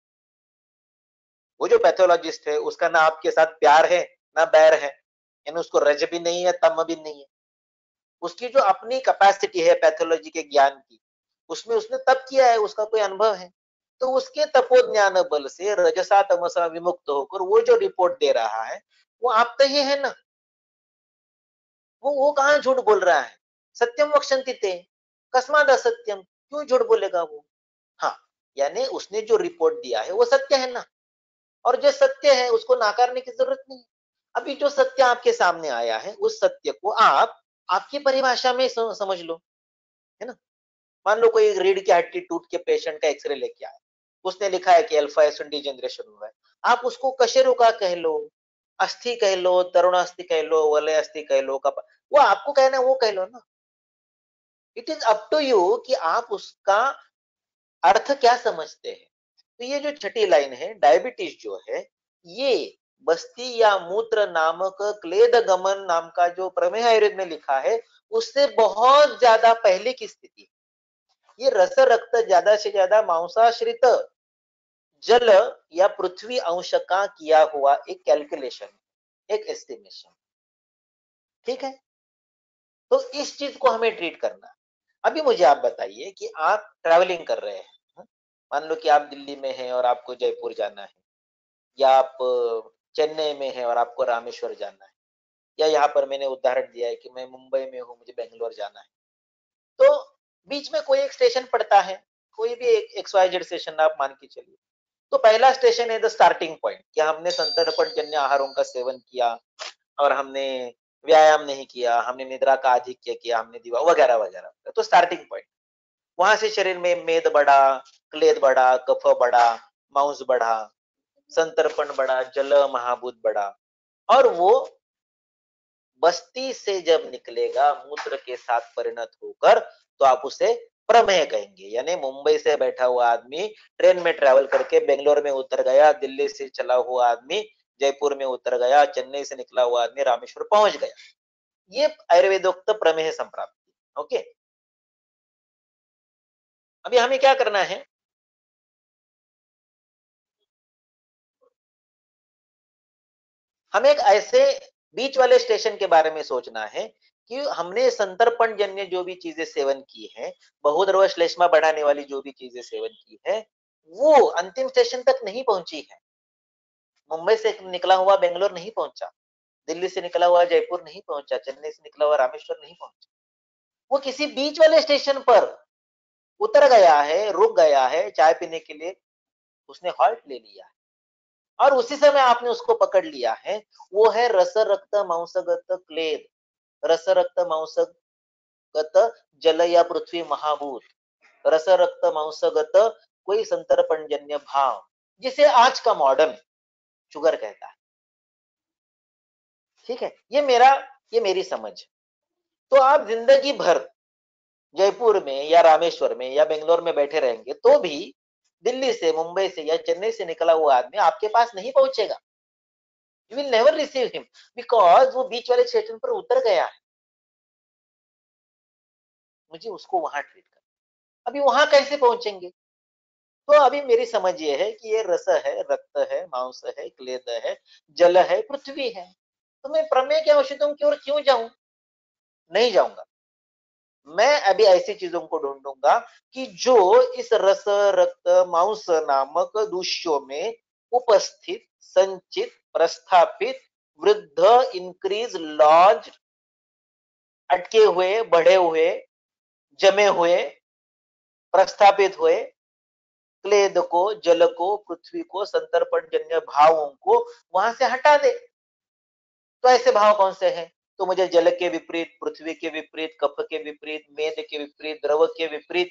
वो जो पैथोलॉजिस्ट है उसका ना आपके साथ प्यार है ना बैर है, यानी उसको रज भी नहीं है तम भी नहीं है। उसकी जो अपनी कैपेसिटी है पैथोलॉजी के ज्ञान की, उसमें उसने तप किया है, उसका कोई अनुभव है, तो उसके तपोज्ञान बल से रजसा तमसा विमुक्त होकर वो जो रिपोर्ट दे रहा है वो आप तो ही है ना। वो कहाँ झूठ बोल रहा है? सत्यम वक्षन्ति ते कस्माद असत्यम, क्यों झूठ बोलेगा वो? हाँ, यानी उसने जो रिपोर्ट दिया है वो सत्य है ना, और जो सत्य है उसको नाकारने की जरूरत नहीं। अभी जो सत्य आपके सामने आया है उस सत्य को आप आपकी परिभाषा में समझ लो, है ना। मान लो कोई रीढ़ की हड्डी टूट के पेशेंट का एक्सरे लेके आया, उसने लिखा है कि अल्फा एसिड डिजेनरेशन हुआ है, आप उसको कशेरू का कह लो, अस्थि कह लो, तरुण अस्थि कह लो, वलय अस्थि कह लो, कप, वो आपको कहना है वो कह लो ना। It is up to you कि आप उसका अर्थ क्या समझते हैं। तो ये जो छठी लाइन है, डायबिटीज जो है, ये बस्ती या मूत्र नामक क्लेद गमन नाम का जो प्रमेय आयुर्वेद में लिखा है उससे बहुत ज्यादा पहले की स्थिति है। ये रस रक्त ज्यादा से ज्यादा मांसाश्रित जल या पृथ्वी अंश का किया हुआ एक कैलकुलेशन, एक एस्टिमेशन, ठीक है। तो इस चीज को हमें ट्रीट करना है। अभी मुझे आप बताइए कि आप ट्रैवलिंग कर रहे हैं, मान लो कि आप दिल्ली में हैं और आपको जयपुर जाना है, या आप चेन्नई में हैं और आपको रामेश्वर जाना है, या यहाँ पर मैंने उदाहरण दिया है कि मैं मुंबई में हूँ मुझे बेंगलोर जाना है। तो बीच में कोई एक स्टेशन पड़ता है, कोई भी एक XYZ स्टेशन आप मान के चलिए। तो पहला स्टेशन है द स्टार्टिंग पॉइंट, कि हमने संतर्पणजन्य आहारों का सेवन किया और हमने व्यायाम नहीं किया, हमने निद्रा का आधिक्य किया, हमने दीवा वगैरह वगैरह। तो स्टार्टिंग पॉइंट, वहां से शरीर में मेद बढ़ा, क्लेद बढ़ा, कफ बढ़ा, मांस बढ़ा, संतर्पण बढ़ा, जल महाभूत बढ़ा, और वो बस्ती से जब निकलेगा मूत्र के साथ परिणत होकर, तो आप उसे प्रमेय कहेंगे। यानी मुंबई से बैठा हुआ आदमी ट्रेन में ट्रेवल करके बेंगलोर में उतर गया, दिल्ली से चला हुआ आदमी जयपुर में उतर गया, चेन्नई से निकला हुआ आदमी रामेश्वर पहुंच गया। ये आयुर्वेदोक्त प्रमेय संप्राप्ति। ओके, अभी हमें क्या करना है, हमें एक ऐसे बीच वाले स्टेशन के बारे में सोचना है कि हमने संतर्पण जन्य जो भी चीजें सेवन की है, बहुद्रव श्लेष्मा बढ़ाने वाली जो भी चीजें सेवन की है, वो अंतिम स्टेशन तक नहीं पहुंची है। मुंबई से निकला हुआ बेंगलोर नहीं पहुंचा, दिल्ली से निकला हुआ जयपुर नहीं पहुंचा, चेन्नई से निकला हुआ रामेश्वर नहीं पहुंचा। वो किसी बीच वाले स्टेशन पर उतर गया है, रुक गया है चाय पीने के लिए, उसने हॉल्ट ले लिया है, और उसी समय आपने उसको पकड़ लिया है। वो है रस रक्त मांसगत क्लेद, रस रक्त मांसगत जल या पृथ्वी महाभूत, रस रक्त मांसगत कोई संतर्पणजन्य भाव, जिसे आज का मॉडर्न शुगर कहता है। ठीक है, ये मेरी समझ। तो आप जिंदगी भर जयपुर में या रामेश्वर में या बेंगलोर में बैठे रहेंगे तो भी दिल्ली से, मुंबई से या चेन्नई से निकला हुआ आदमी आपके पास नहीं पहुंचेगा। You will never receive him, because वो बीच वाले स्टेशन पर उतर गया है। मुझे उसको वहां ट्रीट कर, अभी वहां कैसे पहुंचेंगे? तो अभी मेरी समझ ये है कि ये रस है, रक्त है, मांस है, क्लेद है, जल है, पृथ्वी है। तो मैं प्रमेय के औषधों की ओर क्यों जाऊं? नहीं जाऊंगा। मैं अभी ऐसी चीजों को ढूंढूंगा कि जो इस रस रक्त मांस नामक दूष्यों में उपस्थित, संचित, प्रस्थापित, वृद्ध, इंक्रीज, लॉज, अटके हुए, बढ़े हुए, जमे हुए, प्रस्थापित हुए क्लेद को, जल को, पृथ्वी को, संतर्पण जन्य भावों को वहां से हटा दे। तो ऐसे भाव कौन से हैं? तो मुझे जल के विपरीत, पृथ्वी के विपरीत, कफ के विपरीत, मेद के विपरीत, द्रव के विपरीत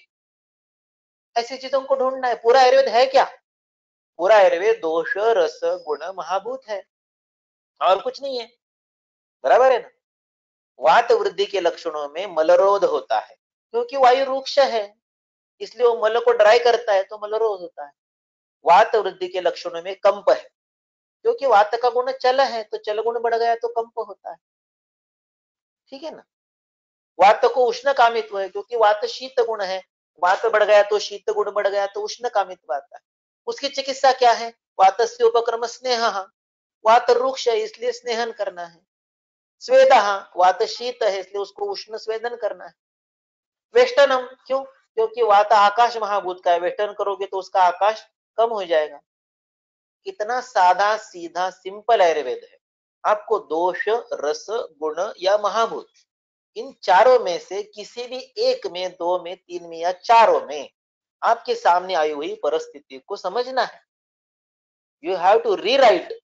ऐसी चीजों को ढूंढना है। पूरा आयुर्वेद है क्या? पूरा आयुर्वेद दोष रस गुण महाभूत है, और कुछ नहीं है। बराबर है ना? वात वृद्धि के लक्षणों में मलरोध होता है, क्योंकि वायु रूक्ष है, इसलिए वो मल को ड्राई करता है, तो मलरोध होता है। वात वृद्धि के लक्षणों में कंप है, क्योंकि वात का गुण चल है, तो चल गुण बढ़ गया तो कंप होता है। ठीक है ना? वात को उष्ण कामित्व है, क्योंकि वात शीत गुण है, वात बढ़ गया तो शीत गुण बढ़ गया तो उष्ण कामित्व आता है। उसकी चिकित्सा क्या है? वातस्य उपक्रम स्नेह, वात रुक्ष है इसलिए स्नेहन करना है। स्वेद, वात शीत है इसलिए उसको उष्ण स्वेदन करना है। वेष्टनम, क्यों? क्योंकि वात आकाश महाभूत का है, वेष्टन करोगे तो उसका आकाश कम हो जाएगा। कितना सादा सीधा सिंपल आयुर्वेद है। आपको दोष, रस, गुण या महाभूत, इन चारों में से किसी भी एक में, दो में, तीन में या चारों में आपके सामने आई हुई परिस्थिति को समझना है। You have to rewrite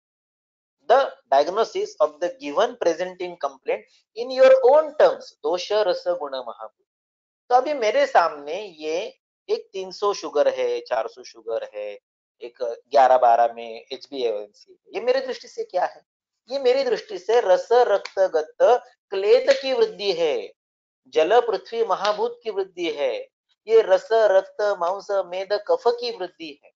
the diagnosis of the given presenting complaint in your own terms, दोष रस गुण महाभूत। तो अभी मेरे सामने ये एक 300 शुगर है, 400 शुगर है, एक 11-12 में HbA1c, ये मेरी दृष्टि से क्या है? ये मेरी दृष्टि से रस रक्तगत क्लेद की वृद्धि है, जल पृथ्वी महाभूत की वृद्धि है, ये रस रक्त मांस मेद कफ की वृद्धि है।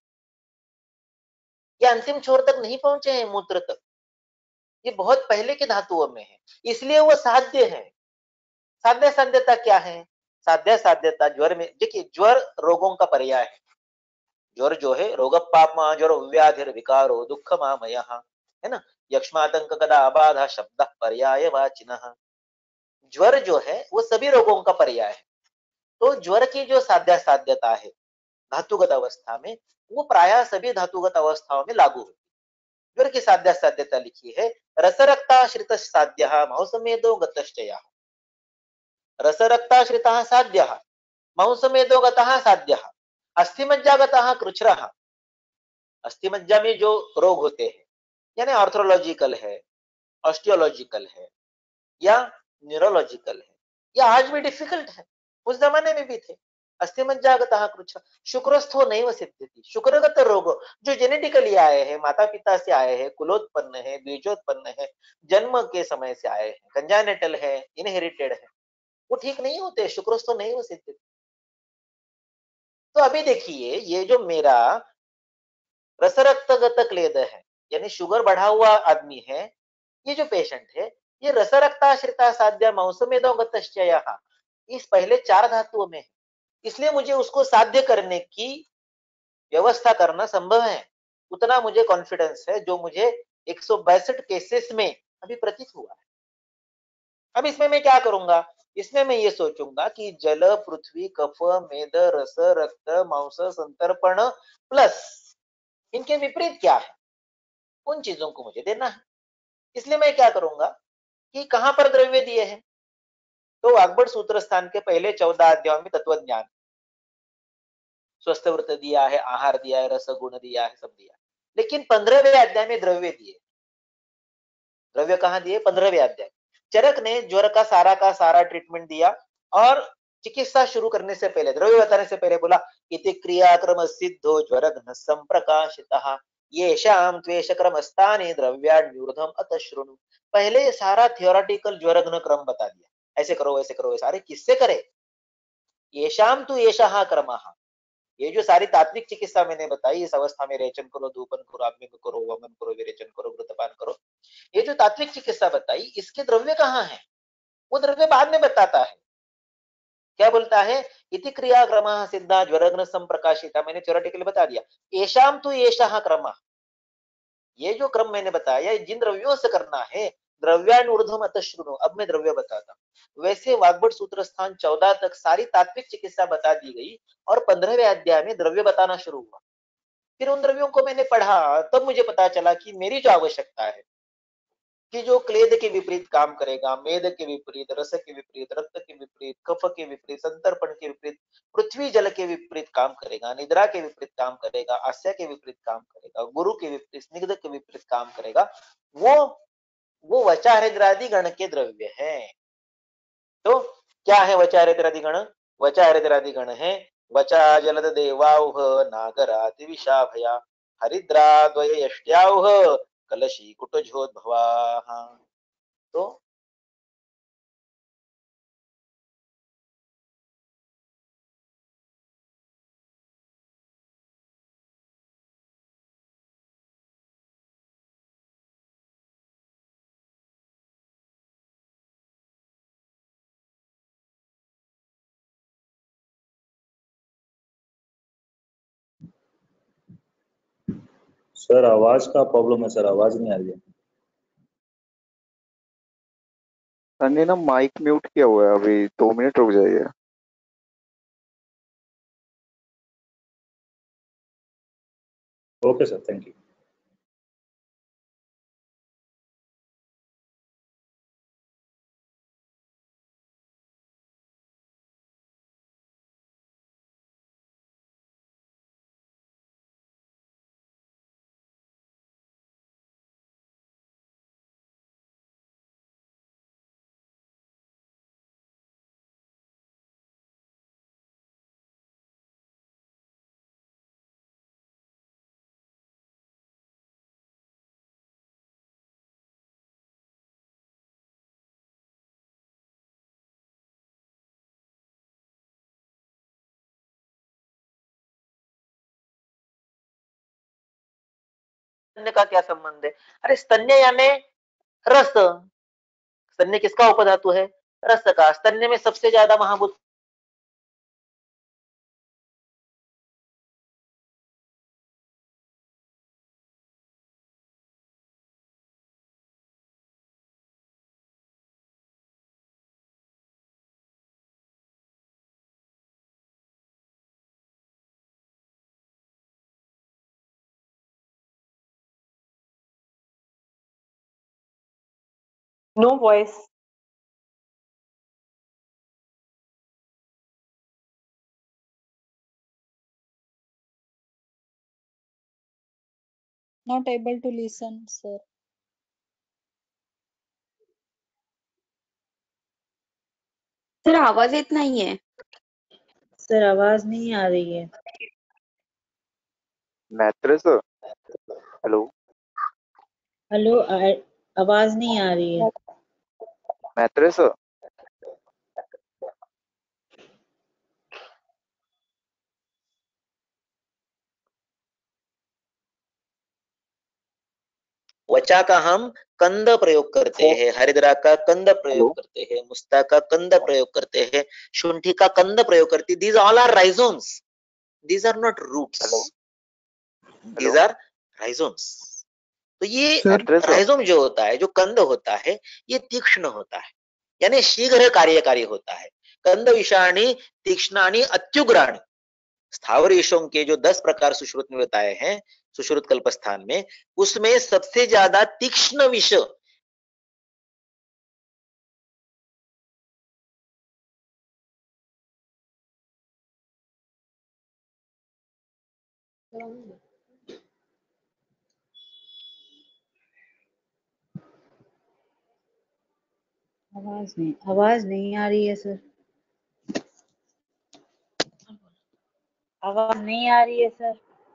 ये अंतिम छोर तक नहीं पहुंचे हैं, मूत्र तक, ये बहुत पहले के धातुओं में है, इसलिए वो साध्य है। साध्य साध्यता क्या है? साध्य साध्यता ज्वर में, देखिए ज्वर रोगों का पर्याय है। ज्वर जो है रोग पाप ज्वर व्याधिर विकारो दुख मामय, है ना? यक्ष्मातंक कदा अबाधा शब्द पर्याय वाचिनः। ज्वर जो है वो सभी रोगों का पर्याय है। तो ज्वर की जो साध्य साध्यता है धातुगत अवस्था में, वो प्राय सभी धातुगत अवस्थाओं में लागू होती है। ज्वर की साध्य साध्यता लिखी है, रसरक्ताश्रित साध्य मौसमेदो गतश्चया। रसरक्ताश्रितः साध्यः, मांसमेदोगतः साध्यः, अस्थिमज्जागतः कृच्छ्रः। अस्थिमज्जा में जो रोग होते हैं यानी आर्थ्रोलॉजिकल है, ऑस्टियोलॉजिकल है या न्यूरोलॉजिकल है, या आज भी डिफिकल्ट है, उस जमाने में भी थे। अस्थिमज्जागतः कृच्छ्रः, शुक्रस्थो नैव सिद्ध्यति, शुक्रगत रोग जो जेनेटिकली आए हैं, माता पिता से आए हैं, कुलोत्पन्न है, बीजोत्पन्न है, जन्म के समय से आए हैं, कंजाइनेटल है, इनहेरिटेड है, वो ठीक नहीं होते, शुक्रस्थो नैव सिद्ध्यति। तो अभी देखिए ये जो मेरा रसरक्तगत क्लेद है यानी शुगर बढ़ा हुआ आदमी है, ये जो पेशेंट है ये रसरक्ताश्रिता साध्य मांसमेदोगतश्चयः इस पहले 4 धातुओं में है, इसलिए मुझे उसको साध्य करने की व्यवस्था करना संभव है। उतना मुझे कॉन्फिडेंस है जो मुझे 162 केसेस में अभी प्रतीत हुआ है। अब इसमें मैं क्या करूंगा, इसमें मैं ये सोचूंगा कि जल, पृथ्वी, कफ, मेद, रस, रक्त, मांस, संतर्पण प्लस इनके विपरीत क्या है, उन चीजों को मुझे देना है। इसलिए मैं क्या करूंगा कि कहां पर द्रव्य दिए हैं, तो वाग्भट सूत्र स्थान के पहले 14 अध्यायों में तत्व ज्ञान, स्वस्थ व्रत दिया है, आहार दिया है, रस गुण दिया है, सब दिया है। लेकिन 15वें अध्याय में द्रव्य दिए। द्रव्य कहां दिए, 15वें अध्याय। चरक ने ज्वर का सारा ट्रीटमेंट दिया और चिकित्सा शुरू करने से पहले, द्रव्य बताने से पहले बोला इति क्रियाक्रम सिद्धो ज्वरघ्न संप्रकाशितः येषां त्वेषक्रमस्तानि द्रव्याण्यूर्ध्वम् अतः शृणु। पहले सारा थियोरेटिकल ज्वरघ्न क्रम बता दिया, ऐसे करो वैसे करो, सारे किससे करे, येषां तु एषः क्रमः। ये जो सारी तात्विक चिकित्सा मैंने बताई, इस अवस्था में रेचन करो, धूपन करो, आत्मिक करो, वमन करो, विरेचन करो, घृतपान करो, ये जो तात्विक चिकित्सा बताई, इसके द्रव्य कहाँ है, वो द्रव्य बाद में बताता है। क्या बोलता है, इति क्रिया क्रम सिद्धा ज्वरग्न संप्रकाशिता, मैंने थ्योरेटिकली बता दिया। येषाम तो येषः क्रम, ये जो क्रम मैंने बताया जिन द्रव्यों से करना है, द्रव्यानुर्ध्वम अतः शृणु। अब मैं द्रव्य बताता, वैसे वाग्भट सूत्र स्थान 14 तक सारी तात्विक चिकित्सा बता दी गई और 15वें अध्याय में द्रव्य बताना शुरू हुआ। फिर उन द्रव्यों को मैंने पढ़ा, तब मुझे पता चला कि मेरी जो आवश्यकता है कि जो क्लेद के विपरीत काम करेगा, मेद के विपरीत, रस के विपरीत, रक्त के विपरीत, कफ के विपरीत, संतर्पण के विपरीत, पृथ्वी जल के विपरीत काम करेगा, निद्रा के विपरीत काम करेगा, आस्य के विपरीत काम करेगा, गुरु के विपरीत, स्निग्ध के विपरीत काम करेगा, वो वो वचारिद्रादि गण के द्रव्य है। तो क्या है वचारिद्रादि गण, वचारिद्रादि गण है वचा जलद देवाउह नागराति विशाभया हरिद्रा द्वय यष्ट्याउह कलशी कुटझोद्भवा। तो सर आवाज का प्रॉब्लम है सर, आवाज नहीं आ रही है। सर ने ना माइक म्यूट किया हुआ है, अभी 2 मिनट रुक जाइए। Okay sir, thank you. स्तन्य का क्या संबंध है, अरे स्तन्य यानी रस, स्तन्य किसका उपधातु है, रस का। स्तन्य में सबसे ज्यादा महाभूत No voice. Not able to listen, sir. Sir आवाज येत नाहीये. सर आवाज नहीं आ रही है. मैत्रे सर, हेलो. हेलो, आवाज नहीं आ रही है. मैत्रे सर, वचा का हम कंद प्रयोग करते हैं, हरिद्रा का कंद प्रयोग करते हैं, मुस्ता का कंद प्रयोग करते हैं, शुंठी का कंद प्रयोग करते हैं. These all are rhizomes. These are not roots. These are rhizomes. तो ये राइजोम जो होता है, जो कंद होता है, ये तीक्ष्ण होता है, यानी शीघ्र कार्यकारी होता है. कंद विषाणी तीक्ष्णानी अत्युग्राणी. स्थावर विषयों के जो 10 प्रकार सुश्रुत में बताए हैं, सुश्रुत कल्पस्थान में, उसमें सबसे ज्यादा तीक्ष्ण विष आवाज नहीं आ रही है सर. आवाज नहीं आ रही है सर.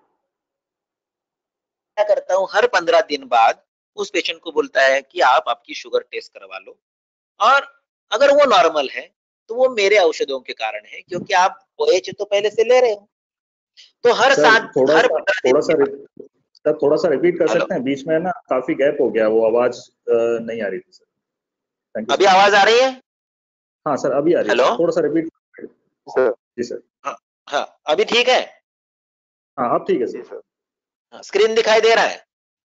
क्या करता हूं, हर 15 दिन बाद उस पेशेंट को बोलता है कि आप आपकी शुगर टेस्ट करवा लो, और अगर वो नॉर्मल है तो वो मेरे औषधों के कारण है, क्योंकि आप OH तो पहले से ले रहे हो. तो हर साथ हर 15 थोड़ा सा रिपीट कर सकते हैं, बीच में ना काफी गैप हो गया, वो आवाज नहीं आ रही थी सर. Thank you. अभी आवाज आ रही है? हाँ सर, अभी आ रही है. हेलो, थोड़ा सा रिपीट सर. जी सर. हाँ अभी ठीक है? हाँ अब ठीक है सर. स्क्रीन दिखाई दे रहा है?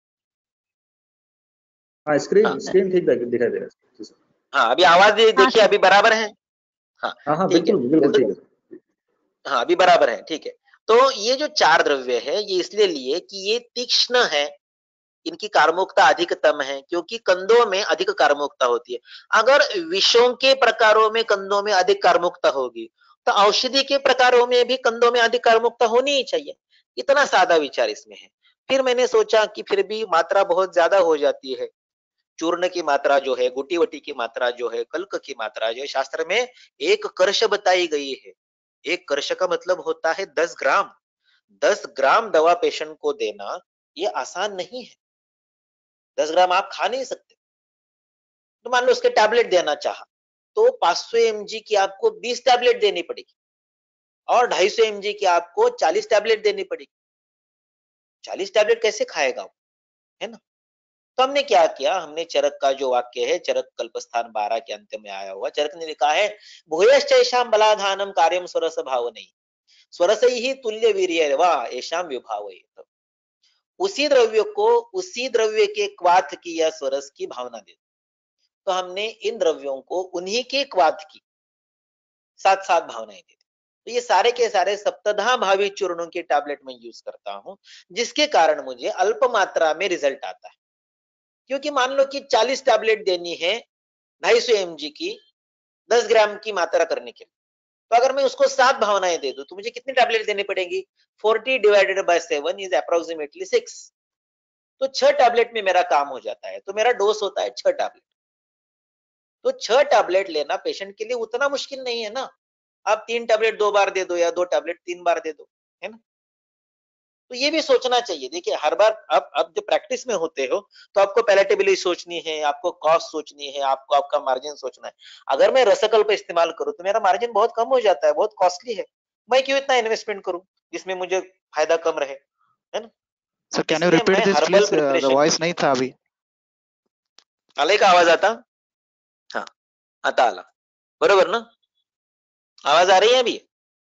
हाँ स्क्रीन ठीक दिखाई दे रहा है. हाँ अभी आवाज देखिए, अभी बराबर है? हाँ बिल्कुल ठीक है. हाँ अभी बराबर है, ठीक है. तो ये जो 4 द्रव्य है, ये इसलिए लिए कि ये तीक्ष्ण है, इनकी कार्मुकता अधिकतम है, क्योंकि कंदों में अधिक कार्मुकता होती है. अगर विषों के प्रकारों में कंदों में अधिक कार्मुकता होगी, तो औषधि के प्रकारों में भी कंदों में अधिक कार्मुकता होनी ही चाहिए. इतना सादा विचार इसमें है. फिर मैंने सोचा कि फिर भी मात्रा बहुत ज्यादा हो जाती है. चूर्ण की मात्रा जो है, गुटी वटी की मात्रा जो है, कल्क की मात्रा जो है, शास्त्र में 1 कर्ष बताई गई है. 1 कर्ष का मतलब होता है 10 ग्राम. 10 ग्राम दवा पेशेंट को देना ये आसान नहीं है. 10 ग्राम आप खा नहीं सकते. तो मान लो उसके टैबलेट देना चाहा, तो 500 mg की आपको 20 टैबलेट देनी पड़ेगी, और 250 mg की आपको 40 टैबलेट देनी पड़ेगी. 40 टैबलेट कैसे खाएगा वो, है ना? तो हमने क्या किया, हमने चरक का जो वाक्य है, चरक कल्पस्थान 12 के अंत में आया हुआ, चरक ने लिखा है, भूयश्चैषां बलाधानं कार्यं स्वरस भावनैः स्वरसैः तुल्य वीर्य वा येषां विभावयेत्. उसी द्रव्य को उसी द्रव्य के क्वाथ की या स्वरस की भावना दे. तो हमने इन द्रव्यों को उन्हीं के क्वाथ की साथ साथ भावनाएं दी. तो ये सारे के सारे सप्तधा भावी चूर्णों के टैबलेट में यूज करता हूं, जिसके कारण मुझे अल्प मात्रा में रिजल्ट आता है. क्योंकि मान लो कि 40 टैबलेट देनी है 250 mg की 10 ग्राम की मात्रा करने के लिए, तो अगर मैं उसको 7 भावनाएं दे दूं तो मुझे कितनी टैबलेट देनी पड़ेगी? 40 डिवाइडेड बाय 7 इज अप्रोक्सीमेटली 6. तो 6 टैबलेट में मेरा काम हो जाता है. तो मेरा डोज होता है 6 टैबलेट. तो 6 टैबलेट लेना पेशेंट के लिए उतना मुश्किल नहीं है ना. आप 3 टैबलेट 2 बार दे दो, या 2 टैबलेट 3 बार दे दो, है ना? तो ये भी सोचना चाहिए. देखिए हर बार अब जब प्रैक्टिस में होते हो, तो आपको पैलेटेबिलिटी सोचनी है, आपको कॉस्ट सोचनी है, आपको आपका मार्जिन सोचना है. अगर मैं रसकल्प इस्तेमाल करूं तो मेरा मार्जिन बहुत कम हो जाता है, बहुत कॉस्टली है. मैं क्यों इतना इन्वेस्टमेंट करूं जिसमें मुझे फायदा कम रहे, है ना? Sir can you repeat this please, the voice नहीं था अभी. आले का आवाज आता? हाँ आता आला, बरोबर ना? आवाज आ रही है अभी?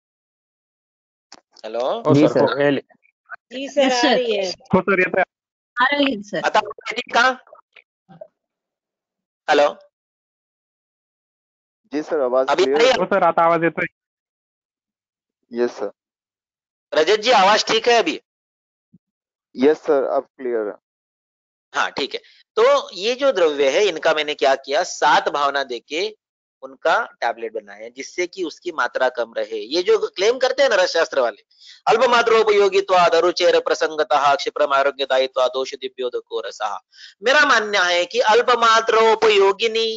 हेलो जी सर. जी सर आ रही है. हो सर येतोय. आ रही है सर. आता का? हेलो जी सर, आवाज अभी क्लियर है. हो सर आता आवाज येतोय. Yes sir. रजत जी आवाज ठीक है अभी? यस सर, अब क्लियर है. हाँ ठीक है. तो ये जो द्रव्य है, इनका मैंने क्या किया, 7 भावना देके उनका टैबलेट बनाया जिससे कि उसकी मात्रा कम रहे। ये जो क्लेम करते हैं ना रसशास्त्र वाले, अल्प मात्रोपयोगित्वाद अरुचेर प्रसंगतः क्षिप्रम आरोग्यदायित्वाद दोष दिव्योदको रसः। मेरा मानना है कि अल्प मात्रोपयोगिनी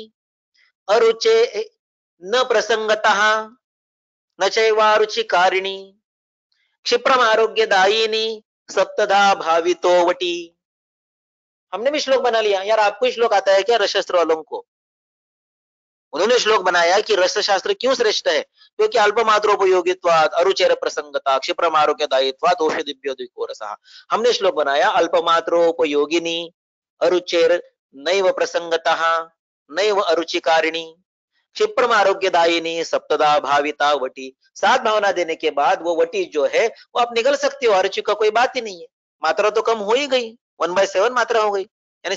अरुचे न प्रसंगतः न चैवारुचिकारिणी क्षिप्रम आरोग्यदायिनी सप्तधा भावितो वटी। हमने भी श्लोक बना लिया यार। आपको श्लोक आता है क्या रसशास्त्र वालों को? उन्होंने श्लोक बनाया कि रसशास्त्र क्यों श्रेष्ठ है, क्योंकि अल्प मात्रोपयोगित्वाद अरुचेर प्रसंगता क्षिप्रम आरोग्यदायित्वाद दोष दिव्योदको रसः। हमने श्लोक बनाया अल्प मात्रोपयोगिनी अरुचेर नैव प्रसंगतः नैव अरुचिकारिणी क्षिप्रम आरोग्यदायिनी सप्तदा भाविता वटी। 7 भावना देने के बाद वो वटी जो है वो आप निगल सकते हो। अरुचि का कोई बात ही नहीं है। मात्रा तो कम हो ही गई, 1/7 मात्रा हो गई, यानी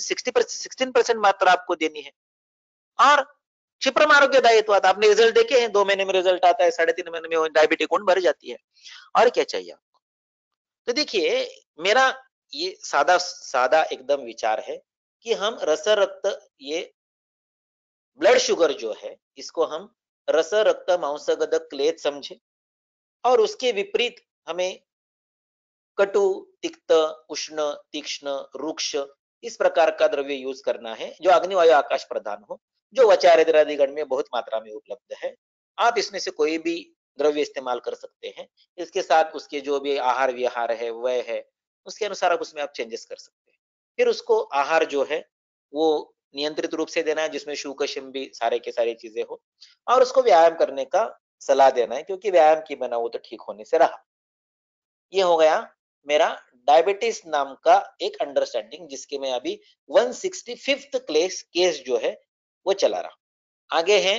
16% मात्रा आपको देनी है। और क्षिप्रम आरोग्यदायित्व आपने रिजल्ट देखे हैं, 2 महीने में रिजल्ट आता है, 3.5 महीने में डायबिटिक उंड भर जाती है। और क्या चाहिए आपको? तो देखिए मेरा ये सादा एकदम विचार है कि हम रस रक्त, ये ब्लड शुगर जो है इसको हम रस रक्त मांसगत क्लेद समझे और उसके विपरीत हमें कटु तिक्त उष्ण तीक्ष्ण रुक्ष इस प्रकार का द्रव्य यूज करना है जो अग्निवायु आकाश प्रधान हो, जो वचारेद्रादिगण में बहुत मात्रा में उपलब्ध है। आप इसमें से कोई भी द्रव्य इस्तेमाल कर सकते हैं। इसके साथ उसके जो भी आहार विहार है वह है उसके अनुसार आप उसमें आप चेंजेस कर सकते हैं। फिर उसको आहार जो है वो नियंत्रित रूप से देना है जिसमें शूक शिंबी सारे के सारी चीजें हो, और उसको व्यायाम करने का सलाह देना है क्योंकि व्यायाम की बना वो तो ठीक होने से रहा। ये हो गया मेरा डायबिटीज नाम का एक अंडरस्टैंडिंग जिसके मैं अभी 165th केस जो है वो चला रहा। आगे है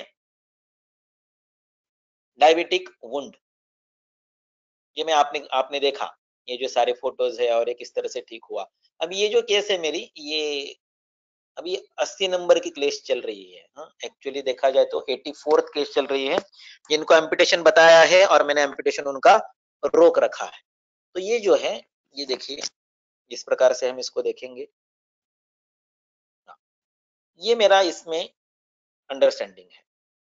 डायबिटिक वुंड। ये मैं आपने देखा ये जो सारे फोटोज है और ये किस तरह से ठीक हुआ। अब ये जो केस है मेरी, ये अभी 80 नंबर की केस चल रही है। एक्चुअली देखा जाए तो 84th केस चल रही है जिनको एम्पुटेशन बताया है और मैंने एम्पुटेशन उनका रोक रखा है। तो ये जो है ये देखिए जिस प्रकार से हम इसको देखेंगे, ये मेरा इसमें अंडरस्टैंडिंग है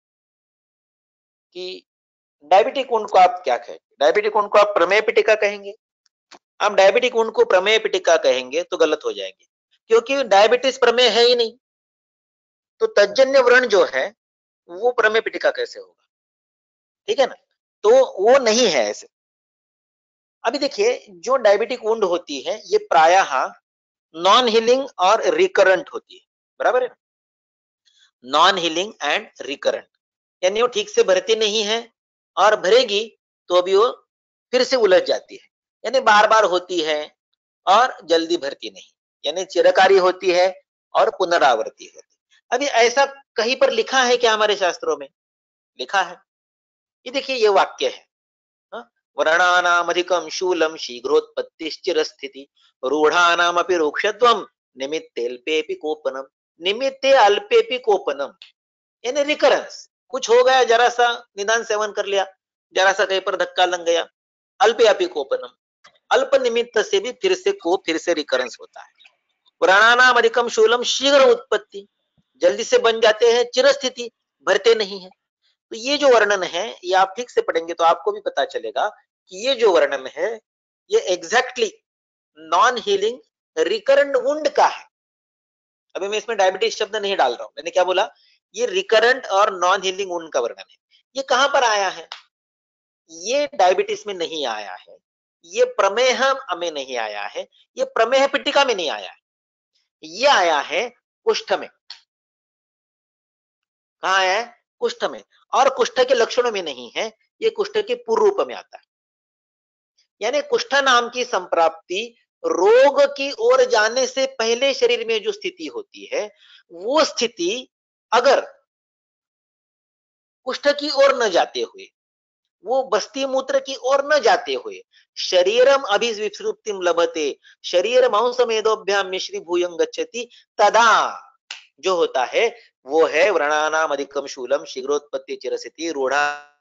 कि डायबिटिक वुंड को आप क्या कहेंगे? डायबिटिक वुंड को आप प्रमेय पिटिका कहेंगे? आप डायबिटिक वुंड को प्रमेय पिटिका कहेंगे तो गलत हो जाएंगे क्योंकि डायबिटीज प्रमेय है ही नहीं। तो तज्जन्य व्रण जो है वो प्रमेय पिटिका कैसे होगा? ठीक है ना, तो वो नहीं है ऐसे। अभी देखिए जो डायबिटिक वुंड होती है ये प्रायः नॉन हीलिंग और रिकरेंट होती है, बराबर है ना? नॉन हीलिंग एंड रिकरेंट, यानी वो ठीक से भरती नहीं है और भरेगी तो अभी वो फिर से उलझ जाती है, यानी बार बार होती है और जल्दी भरती नहीं, यानी चिरकारी होती है और पुनरावृत्ति होती है। अभी ऐसा कहीं पर लिखा है क्या? हमारे शास्त्रों में लिखा है। ये देखिए ये वाक्य है, वर्णानामधिकं शूलं शीघ्रोत्पत्तिश्चिरस्थिति रूढ़ानामपि रुक्षत्वं निमित्तेऽल्पेऽपि कोपनम। निमित्ते अल्पेऽपि कोपनम यानी रिकरेंस, कुछ हो गया जरा सा निदान सेवन कर लिया, जरा सा कहीं पर धक्का लग गया, अल्पेऽपि कोपनम, अल्प निमित्त से भी फिर से रिकरेंस होता है। वर्णानामधिकं शूलं शीघ्र उत्पत्ति, जल्दी से बन जाते हैं, चिरस्थिति भरते नहीं है। तो ये जो वर्णन है ये आप ठीक से पढ़ेंगे तो आपको भी पता चलेगा कि ये जो वर्णन है ये exactly non healing recurrent wound का है। अभी मैं इसमें डायबिटीज शब्द नहीं डाल रहा हूं, मैंने क्या बोला? ये रिकरेंट और नॉन हीलिंग वुंड का वर्णन है। ये कहां पर आया है? ये डायबिटीज में नहीं आया है, ये प्रमेह में नहीं आया है, ये प्रमेह पिटिका में नहीं आया है, ये आया है कुष्ठ में। कहाँ आया है? कुष्ठ में। और कुष्ठ के लक्षणों में नहीं है, ये कुष्ठ के पूर्व रूप में आता है। यानी कुष्ठ नाम की संप्राप्ति रोग की ओर जाने से पहले शरीर में जो स्थिति होती है वो स्थिति अगर कुष्ठ की ओर न जाते हुए, वो बस्ती मूत्र की ओर न जाते हुए शरीरम अभिविसृप्तिम लभते शरीर मांसमेदोभ्याम मिश्री भूयं गच्छति, तदा जो होता है वो है व्रणानाम अधिकम शूलम शीघ्रोत्पत्ति चिरस्थिति रूढ़ा